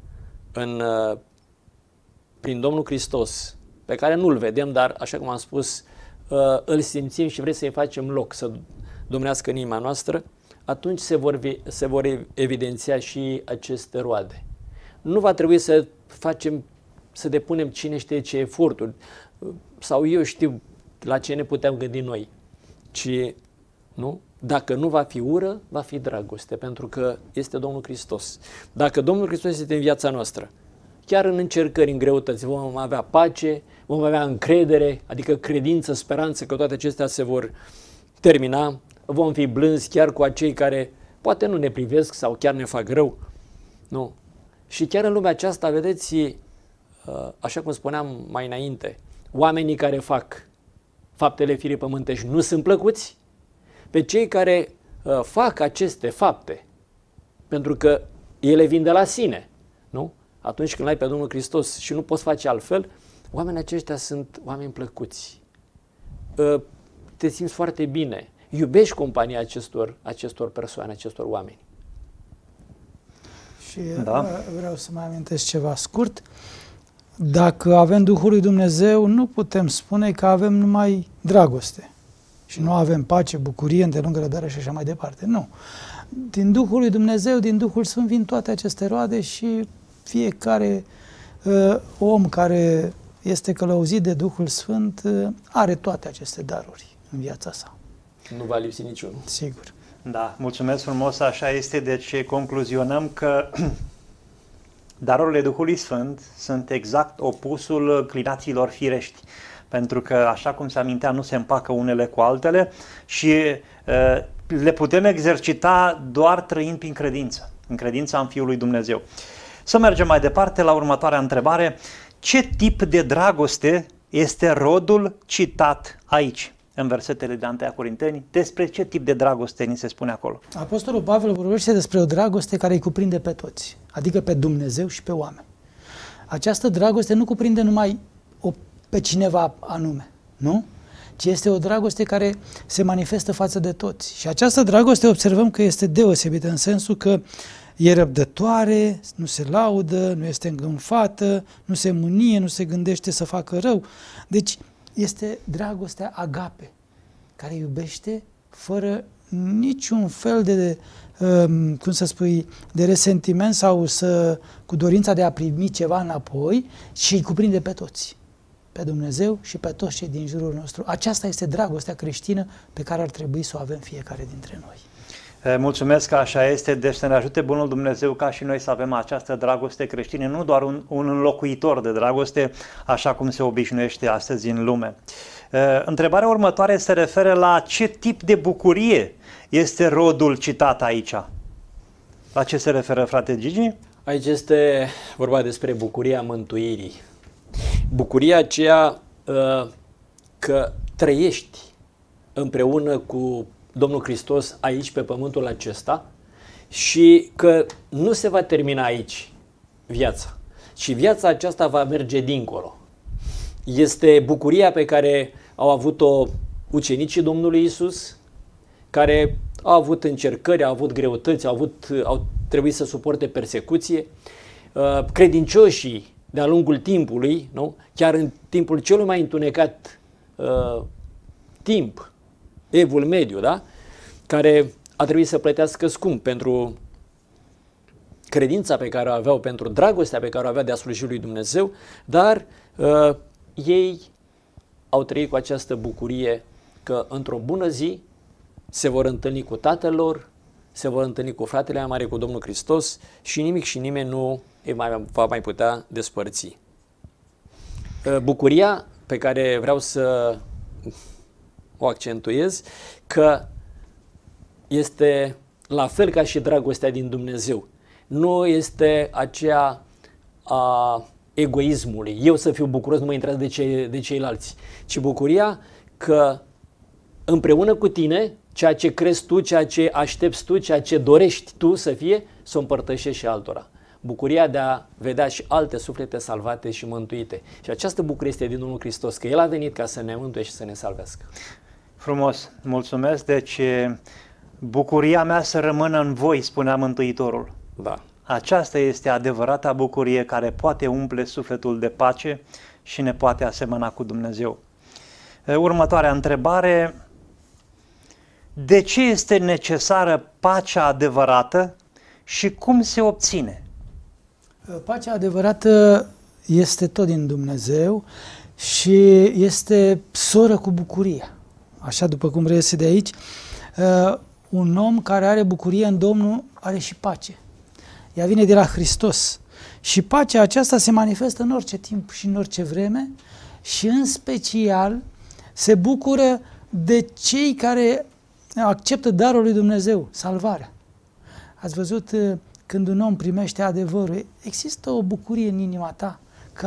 prin Domnul Hristos, pe care nu-L vedem, dar, așa cum am spus, îl simțim și vrem să-i facem loc să domnească în inima noastră, atunci se vor evidenția și aceste roade. Nu va trebui să depunem cine știe ce eforturi sau eu știu la ce ne putem gândi noi, ci, nu? Dacă nu va fi ură, va fi dragoste, pentru că este Domnul Hristos. Dacă Domnul Hristos este în viața noastră, chiar în încercări, în greutăți, vom avea pace, vom avea încredere, adică credință, speranță că toate acestea se vor termina, vom fi blânzi chiar cu acei care poate nu ne privesc sau chiar ne fac rău. Nu. Și chiar în lumea aceasta, vedeți, așa cum spuneam mai înainte, oamenii care fac faptele firii pământești nu sunt plăcuți, pe cei care fac aceste fapte, pentru că ele vin de la sine, nu? Atunci când l-ai pe Domnul Hristos și nu poți face altfel, oamenii aceștia sunt oameni plăcuți. Te simți foarte bine, iubești compania acestor persoane, acestor oameni. Și vreau să mai amintesc ceva scurt. Dacă avem Duhul lui Dumnezeu, nu putem spune că avem numai dragoste. și nu avem pace, bucurie, îndelungă răbdare și așa mai departe. Nu. Din Duhul lui Dumnezeu, din Duhul Sfânt vin toate aceste roade și fiecare om care este călăuzit de Duhul Sfânt are toate aceste daruri în viața sa. Nu va lipsi niciunul. Sigur. Da, mulțumesc frumos, așa este, deci concluzionăm că darurile Duhului Sfânt sunt exact opusul înclinațiilor firești, pentru că, așa cum se amintea, nu se împacă unele cu altele și le putem exercita doar trăind prin credință, în credința în Fiul lui Dumnezeu. Să mergem mai departe la următoarea întrebare. Ce tip de dragoste este rodul citat aici, în versetele de 1 Corinteni? Despre ce tip de dragoste ni se spune acolo? Apostolul Pavel vorbește despre o dragoste care îi cuprinde pe toți, adică pe Dumnezeu și pe oameni. Această dragoste nu cuprinde numai pe cineva anume, nu? Ci este o dragoste care se manifestă față de toți. Și această dragoste observăm că este deosebită în sensul că e răbdătoare, nu se laudă, nu este îngânfată, nu se mânie, nu se gândește să facă rău. Deci este dragostea agape, care iubește fără niciun fel de, de resentiment sau cu dorința de a primi ceva înapoi și îi cuprinde pe toți, pe Dumnezeu și pe toți cei din jurul nostru. Aceasta este dragostea creștină pe care ar trebui să o avem fiecare dintre noi. Mulțumesc că așa este, deci să ne ajute Bunul Dumnezeu ca și noi să avem această dragoste creștină, nu doar un înlocuitor de dragoste, așa cum se obișnuiește astăzi în lume. Întrebarea următoare se referă la ce tip de bucurie este rodul citat aici. La ce se referă, frate Gigi? Aici este vorba despre bucuria mântuirii. Bucuria aceea că trăiești împreună cu Domnul Hristos aici pe pământul acesta și că nu se va termina aici viața. Și viața aceasta va merge dincolo. Este bucuria pe care au avut-o ucenicii Domnului Isus, care au avut încercări, au avut greutăți, au trebuit să suporte persecuție. Credincioșii de-a lungul timpului, nu? Chiar în timpul celui mai întunecat timp, Evul Mediu, da? Care a trebuit să plătească scump pentru credința pe care o aveau, pentru dragostea pe care o avea de a sluji lui Dumnezeu, dar ei au trăit cu această bucurie că într-o bună zi se vor întâlni cu Tatăl lor, se vor întâlni cu Fratele mai mare, cu Domnul Hristos și nimic și nimeni nu va mai putea despărți. Bucuria pe care vreau să o accentuez, că este la fel ca și dragostea din Dumnezeu. Nu este aceea a egoismului, eu să fiu bucuros, nu mă interesează de ceilalți, ci bucuria că împreună cu tine, ceea ce crezi tu, ceea ce aștepți tu, ceea ce dorești tu să fie, să o împărtășești și altora. Bucuria de a vedea și alte suflete salvate și mântuite. Și această bucurie este din Domnul Hristos, că El a venit ca să ne mântuie și să ne salvească. Frumos, mulțumesc. Deci, bucuria mea să rămână în voi, spunea Mântuitorul. Da. Aceasta este adevărata bucurie care poate umple sufletul de pace și ne poate asemăna cu Dumnezeu. Următoarea întrebare. De ce este necesară pacea adevărată și cum se obține? Pacea adevărată este tot din Dumnezeu și este soră cu bucuria. Așa după cum reiese de aici, un om care are bucurie în Domnul are și pace. Ea vine de la Hristos. Și pacea aceasta se manifestă în orice timp și în orice vreme și în special se bucură de cei care acceptă darul lui Dumnezeu, salvarea. Ați văzut când un om primește adevărul, există o bucurie în inima ta că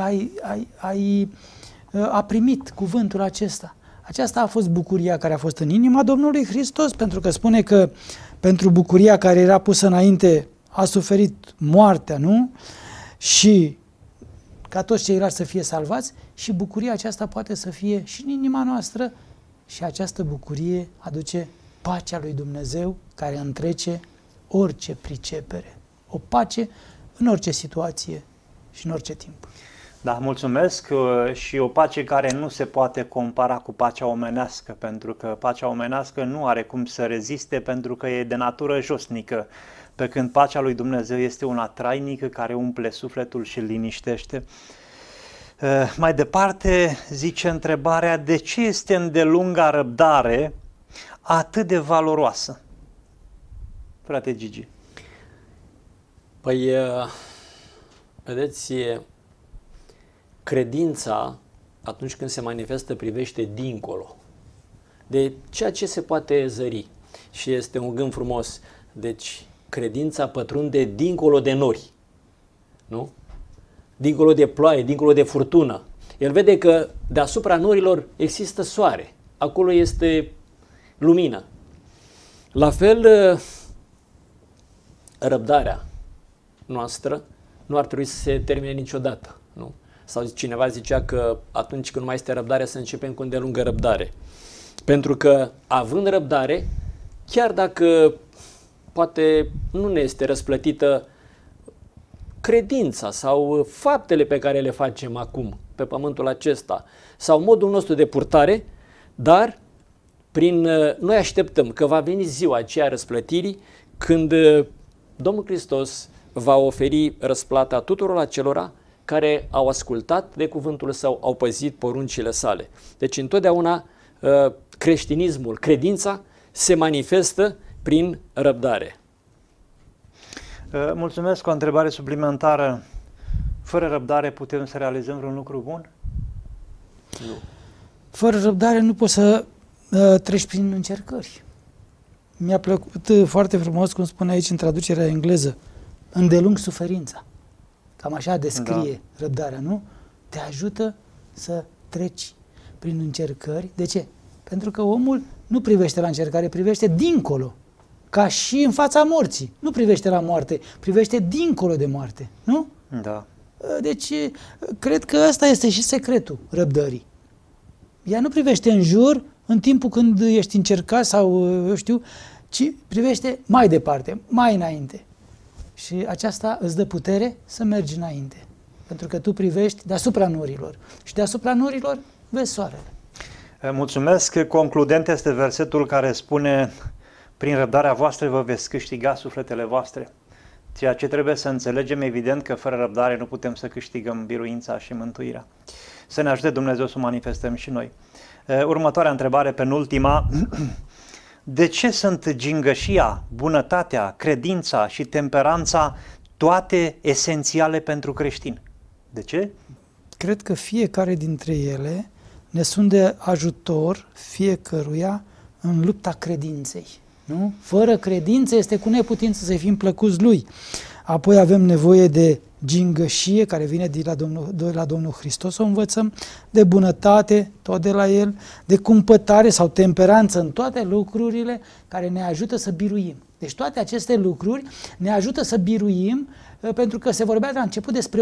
a primit cuvântul acesta. Aceasta a fost bucuria care a fost în inima Domnului Hristos, pentru că spune că pentru bucuria care era pusă înainte a suferit moartea, nu? Și ca toți ceilalți să fie salvați, și bucuria aceasta poate să fie și în inima noastră și această bucurie aduce pacea lui Dumnezeu care întrece orice pricepere. O pace în orice situație și în orice timp. Da, mulțumesc, și o pace care nu se poate compara cu pacea omenească, pentru că pacea omenească nu are cum să reziste, pentru că e de natură josnică, pe când pacea lui Dumnezeu este una trainică care umple sufletul și îl liniștește. Mai departe zice întrebarea: de ce este îndelunga răbdare atât de valoroasă? Frate Gigi. Păi, vedeți, credința, atunci când se manifestă, privește dincolo de ceea ce se poate zări. Și este un gând frumos. Deci, credința pătrunde dincolo de nori, nu? Dincolo de ploaie, dincolo de furtună. El vede că deasupra norilor există soare. Acolo este lumină. La fel, răbdarea noastră nu ar trebui să se termine niciodată, nu? Sau cineva zicea că atunci când nu mai este răbdare, să începem cu îndelungă răbdare. Pentru că, având răbdare, chiar dacă poate nu ne este răsplătită credința sau faptele pe care le facem acum pe pământul acesta sau modul nostru de purtare, dar noi așteptăm că va veni ziua aceea răsplătirii, când Domnul Hristos va oferi răsplata tuturor acelora care au ascultat de cuvântul Său, au păzit poruncile Sale. Deci întotdeauna creștinismul, credința se manifestă prin răbdare. Mulțumesc. O întrebare suplimentară. Fără răbdare putem să realizăm vreun lucru bun? Nu. Fără răbdare nu poți să treci prin încercări. Mi-a plăcut foarte frumos, cum spune aici în traducerea engleză, îndelung suferința. Cam așa descrie răbdarea, nu? Te ajută să treci prin încercări. De ce? Pentru că omul nu privește la încercare, privește dincolo. Ca și în fața morții. Nu privește la moarte, privește dincolo de moarte, nu? Da. Deci, cred că ăsta este și secretul răbdării. Ea nu privește în jur, în timpul când ești încercat sau, eu știu, ci privește mai departe, mai înainte. Și aceasta îți dă putere să mergi înainte. Pentru că tu privești deasupra norilor. Și deasupra norilor vezi soarele. Mulțumesc. Concludent este versetul care spune: prin răbdarea voastră vă veți câștiga sufletele voastre. Ceea ce trebuie să înțelegem, evident, că fără răbdare nu putem să câștigăm biruința și mântuirea. Să ne ajute Dumnezeu să o manifestăm și noi. Următoarea întrebare, penultima. De ce sunt gingășia, bunătatea, credința și temperanța toate esențiale pentru creștin? De ce? Cred că fiecare dintre ele ne sunt de ajutor fiecăruia în lupta credinței. Nu? Fără credință este cu neputință să fim plăcuți Lui. Apoi avem nevoie de gingășie, care vine de la Domnul Hristos, o învățăm, de bunătate, tot de la El, de cumpătare sau temperanță în toate lucrurile care ne ajută să biruim. Deci toate aceste lucruri ne ajută să biruim, pentru că se vorbea de la început despre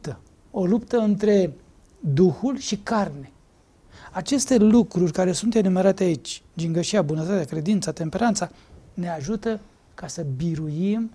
o luptă între Duhul și carne. Aceste lucruri care sunt enumerate aici, gingășia, bunătatea, credința, temperanța, ne ajută ca să biruim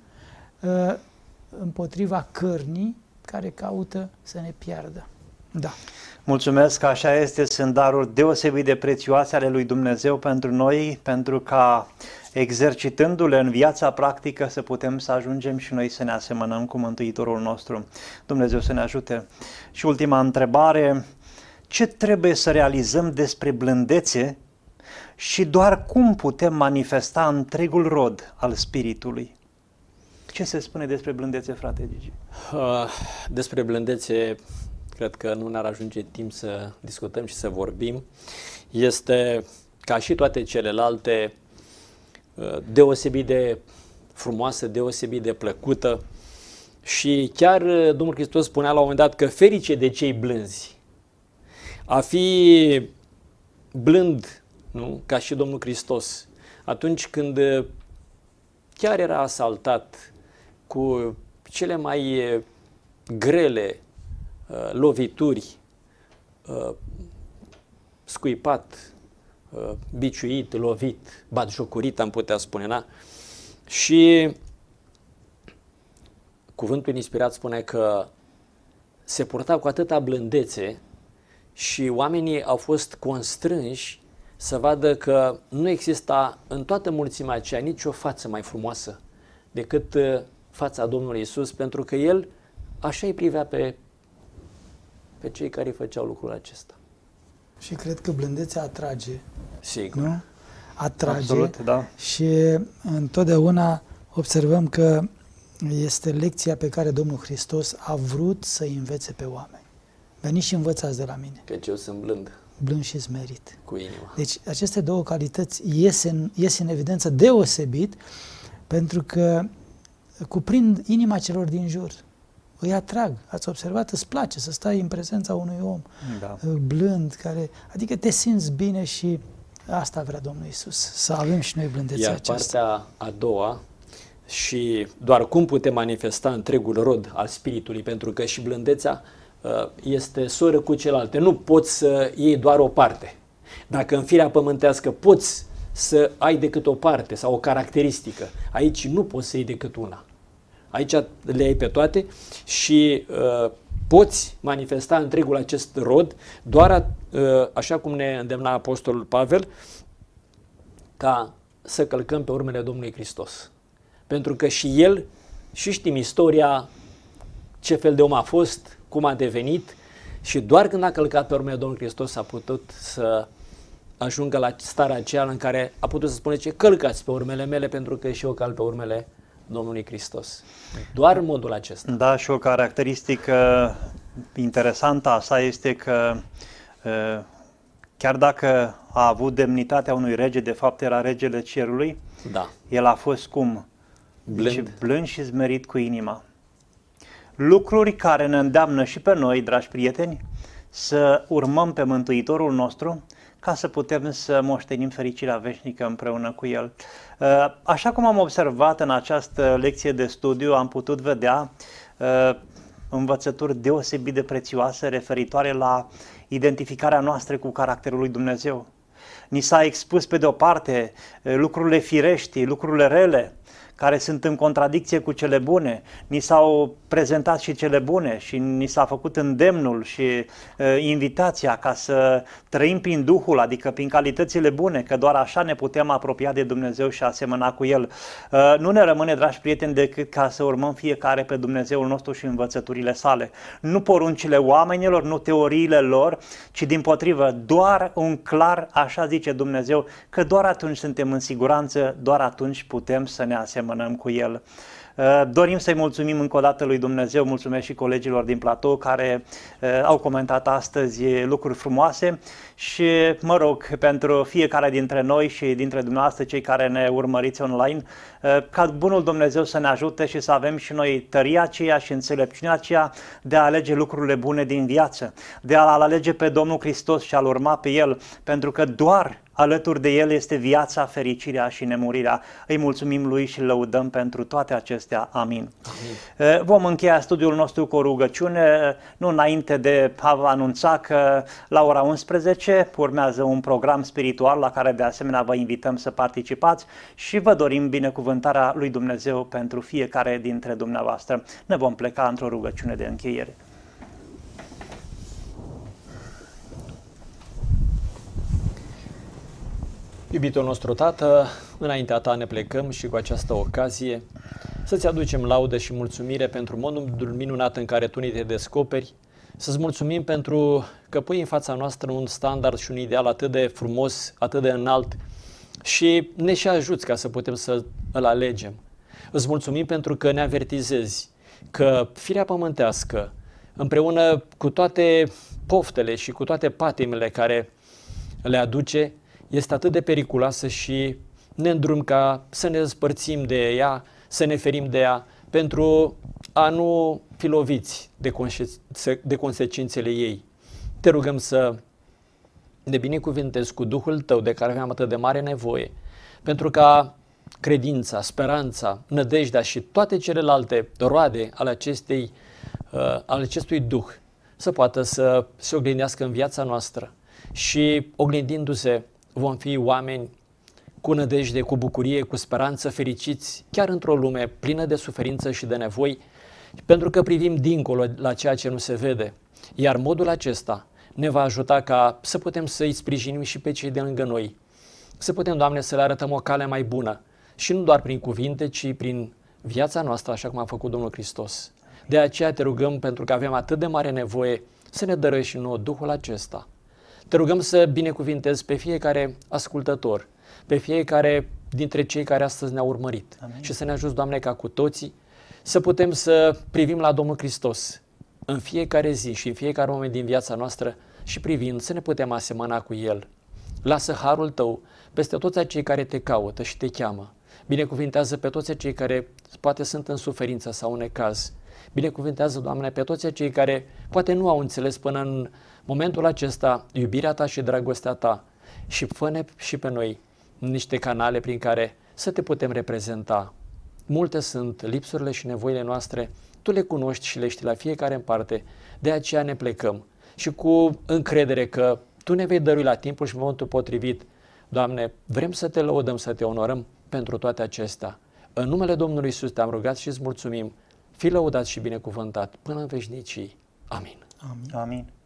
împotriva cărnii care caută să ne piardă. Da. Mulțumesc, așa este, sunt daruri deosebit de prețioase ale lui Dumnezeu pentru noi, pentru ca exercitându-le în viața practică să putem să ajungem și noi să ne asemănăm cu Mântuitorul nostru. Dumnezeu să ne ajute. Și ultima întrebare: ce trebuie să realizăm despre blândețe și doar cum putem manifesta întregul rod al Spiritului? Ce se spune despre blândețe, frate Gigi? Despre blândețe, cred că nu ne-ar ajunge timp să discutăm și să vorbim. Este, ca și toate celelalte, deosebit de frumoasă, deosebit de plăcută. Și chiar Domnul Hristos spunea la un moment dat că ferice de cei blânzi. A fi blând, nu? Ca și Domnul Hristos, atunci când chiar era asaltat cu cele mai grele lovituri, scuipat, biciuit, lovit, batjocorit, am putea spune, na? Și cuvântul inspirat spune că se purta cu atâta blândețe și oamenii au fost constrânși să vadă că nu exista în toată mulțimea aceea nicio față mai frumoasă decât fața Domnului Iisus, pentru că El așa îi privea pe cei care îi făceau lucrul acesta. Și cred că blândețea atrage. Sigur. Nu? Atrage. Absolut, da. Și întotdeauna observăm că este lecția pe care Domnul Hristos a vrut să-i învețe pe oameni. Veniți și învățați de la mine. Căci eu sunt blând. Blând și smerit. Cu inima. Deci aceste două calități ies în evidență deosebit, pentru că cuprind inima celor din jur. Îi atrag. Ați observat? Îți place să stai în prezența unui om blând, adică te simți bine și asta vrea Domnul Iisus, să avem și noi blândețea aceasta. Iar partea a doua, și doar cum putem manifesta întregul rod al Spiritului, pentru că și blândețea este soră cu celelalte. Nu poți să iei doar o parte. Dacă în firea pământească poți să ai decât o parte sau o caracteristică, aici nu poți să iei decât una. Aici le ai pe toate și poți manifesta întregul acest rod doar așa cum ne îndemna Apostolul Pavel, ca să călcăm pe urmele Domnului Hristos. Pentru că și el, și știm istoria, ce fel de om a fost, cum a devenit, și doar când a călcat pe urmele Domnului Hristos a putut să ajungă la starea aceea în care a putut să spune ce călcați pe urmele mele, pentru că și eu calc pe urmele Domnului Hristos. Doar în modul acesta. Da, și o caracteristică interesantă a sa este că chiar dacă a avut demnitatea unui rege, de fapt era regele cerului, da. El a fost cum? Blând. Deci, blând și smerit cu inima. Lucruri care ne îndeamnă și pe noi, dragi prieteni, să urmăm pe Mântuitorul nostru, ca să putem să moștenim fericirea veșnică împreună cu El. Așa cum am observat în această lecție de studiu, am putut vedea învățături deosebit de prețioase referitoare la identificarea noastră cu caracterul lui Dumnezeu. Ni s-a expus pe de-o parte lucrurile firești, lucrurile rele, care sunt în contradicție cu cele bune. Ni s-au prezentat și cele bune și ni s-a făcut îndemnul și invitația ca să trăim prin Duhul, adică prin calitățile bune, că doar așa ne putem apropia de Dumnezeu și asemăna cu El. Nu ne rămâne, dragi prieteni, decât ca să urmăm fiecare pe Dumnezeul nostru și învățăturile sale. Nu poruncile oamenilor, nu teoriile lor, ci dimpotrivă, doar un clar, așa zice Dumnezeu, că doar atunci suntem în siguranță, doar atunci putem să ne asemănăm cu El. Dorim să-i mulțumim încă o dată lui Dumnezeu, mulțumesc și colegilor din platou care au comentat astăzi lucruri frumoase și mă rog pentru fiecare dintre noi și dintre dumneavoastră, cei care ne urmăriți online, ca bunul Dumnezeu să ne ajute și să avem și noi tăria aceea și înțelepciunea aceea de a alege lucrurile bune din viață, de a-L alege pe Domnul Hristos și a-L urma pe El, pentru că doar alături de El este viața, fericirea și nemurirea. Îi mulțumim Lui și lăudăm pentru toate acestea. Amin. Amin. Vom încheia studiul nostru cu o rugăciune, nu înainte de a vă anunța că la ora 11 urmează un program spiritual la care de asemenea vă invităm să participați și vă dorim binecuvântarea lui Dumnezeu pentru fiecare dintre dumneavoastră. Ne vom pleca într-o rugăciune de încheiere. Iubitul nostru Tată, înaintea Ta ne plecăm și cu această ocazie să-ți aducem laudă și mulțumire pentru modul minunat în care Tu ne te descoperi, să-ți mulțumim pentru că pui în fața noastră un standard și un ideal atât de frumos, atât de înalt și ne și ajuți ca să putem să îl alegem. Îți mulțumim pentru că ne avertizezi că firea pământească, împreună cu toate poftele și cu toate patimile care le aduce, este atât de periculoasă și ne îndrum ca să ne despărțim de ea, să ne ferim de ea, pentru a nu fi loviți de consecințele ei. Te rugăm să ne binecuvântezi cu Duhul Tău de care aveam atât de mare nevoie, pentru ca credința, speranța, nădejdea și toate celelalte roade ale acestui Duh să poată să se oglindească în viața noastră și oglindindu-se vom fi oameni cu nădejde, cu bucurie, cu speranță, fericiți, chiar într-o lume plină de suferință și de nevoi Pentru că privim dincolo la ceea ce nu se vede, iar modul acesta ne va ajuta ca să putem să-i sprijinim și pe cei de lângă noi. Să putem, Doamne, să le arătăm o cale mai bună și nu doar prin cuvinte, ci prin viața noastră, așa cum a făcut Domnul Hristos. De aceea te rugăm, pentru că avem atât de mare nevoie, să ne dăruiești și nouă Duhul acesta. Te rugăm să binecuvintezi pe fiecare ascultător, pe fiecare dintre cei care astăzi ne-au urmărit. Amin. Și să ne ajuți, Doamne, ca cu toții să putem să privim la Domnul Hristos în fiecare zi și în fiecare moment din viața noastră și privind să ne putem asemăna cu El. Lasă harul Tău peste toți acei care Te caută și Te cheamă. Binecuvintează pe toți acei care poate sunt în suferință sau în necaz. Binecuvintează, Doamne, pe toți acei care poate nu au înțeles până în momentul acesta iubirea Ta și dragostea Ta și fă-ne și pe noi niște canale prin care să Te putem reprezenta. Multe sunt lipsurile și nevoile noastre, Tu le cunoști și le știi la fiecare în parte, de aceea ne plecăm și cu încredere că Tu ne vei dărui la timpul și momentul potrivit. Doamne, vrem să Te lăudăm, să Te onorăm pentru toate acestea. În numele Domnului Iisus Te-am rugat și îți mulțumim. Fii lăudat și binecuvântat până în veșnicii. Amin. Amin.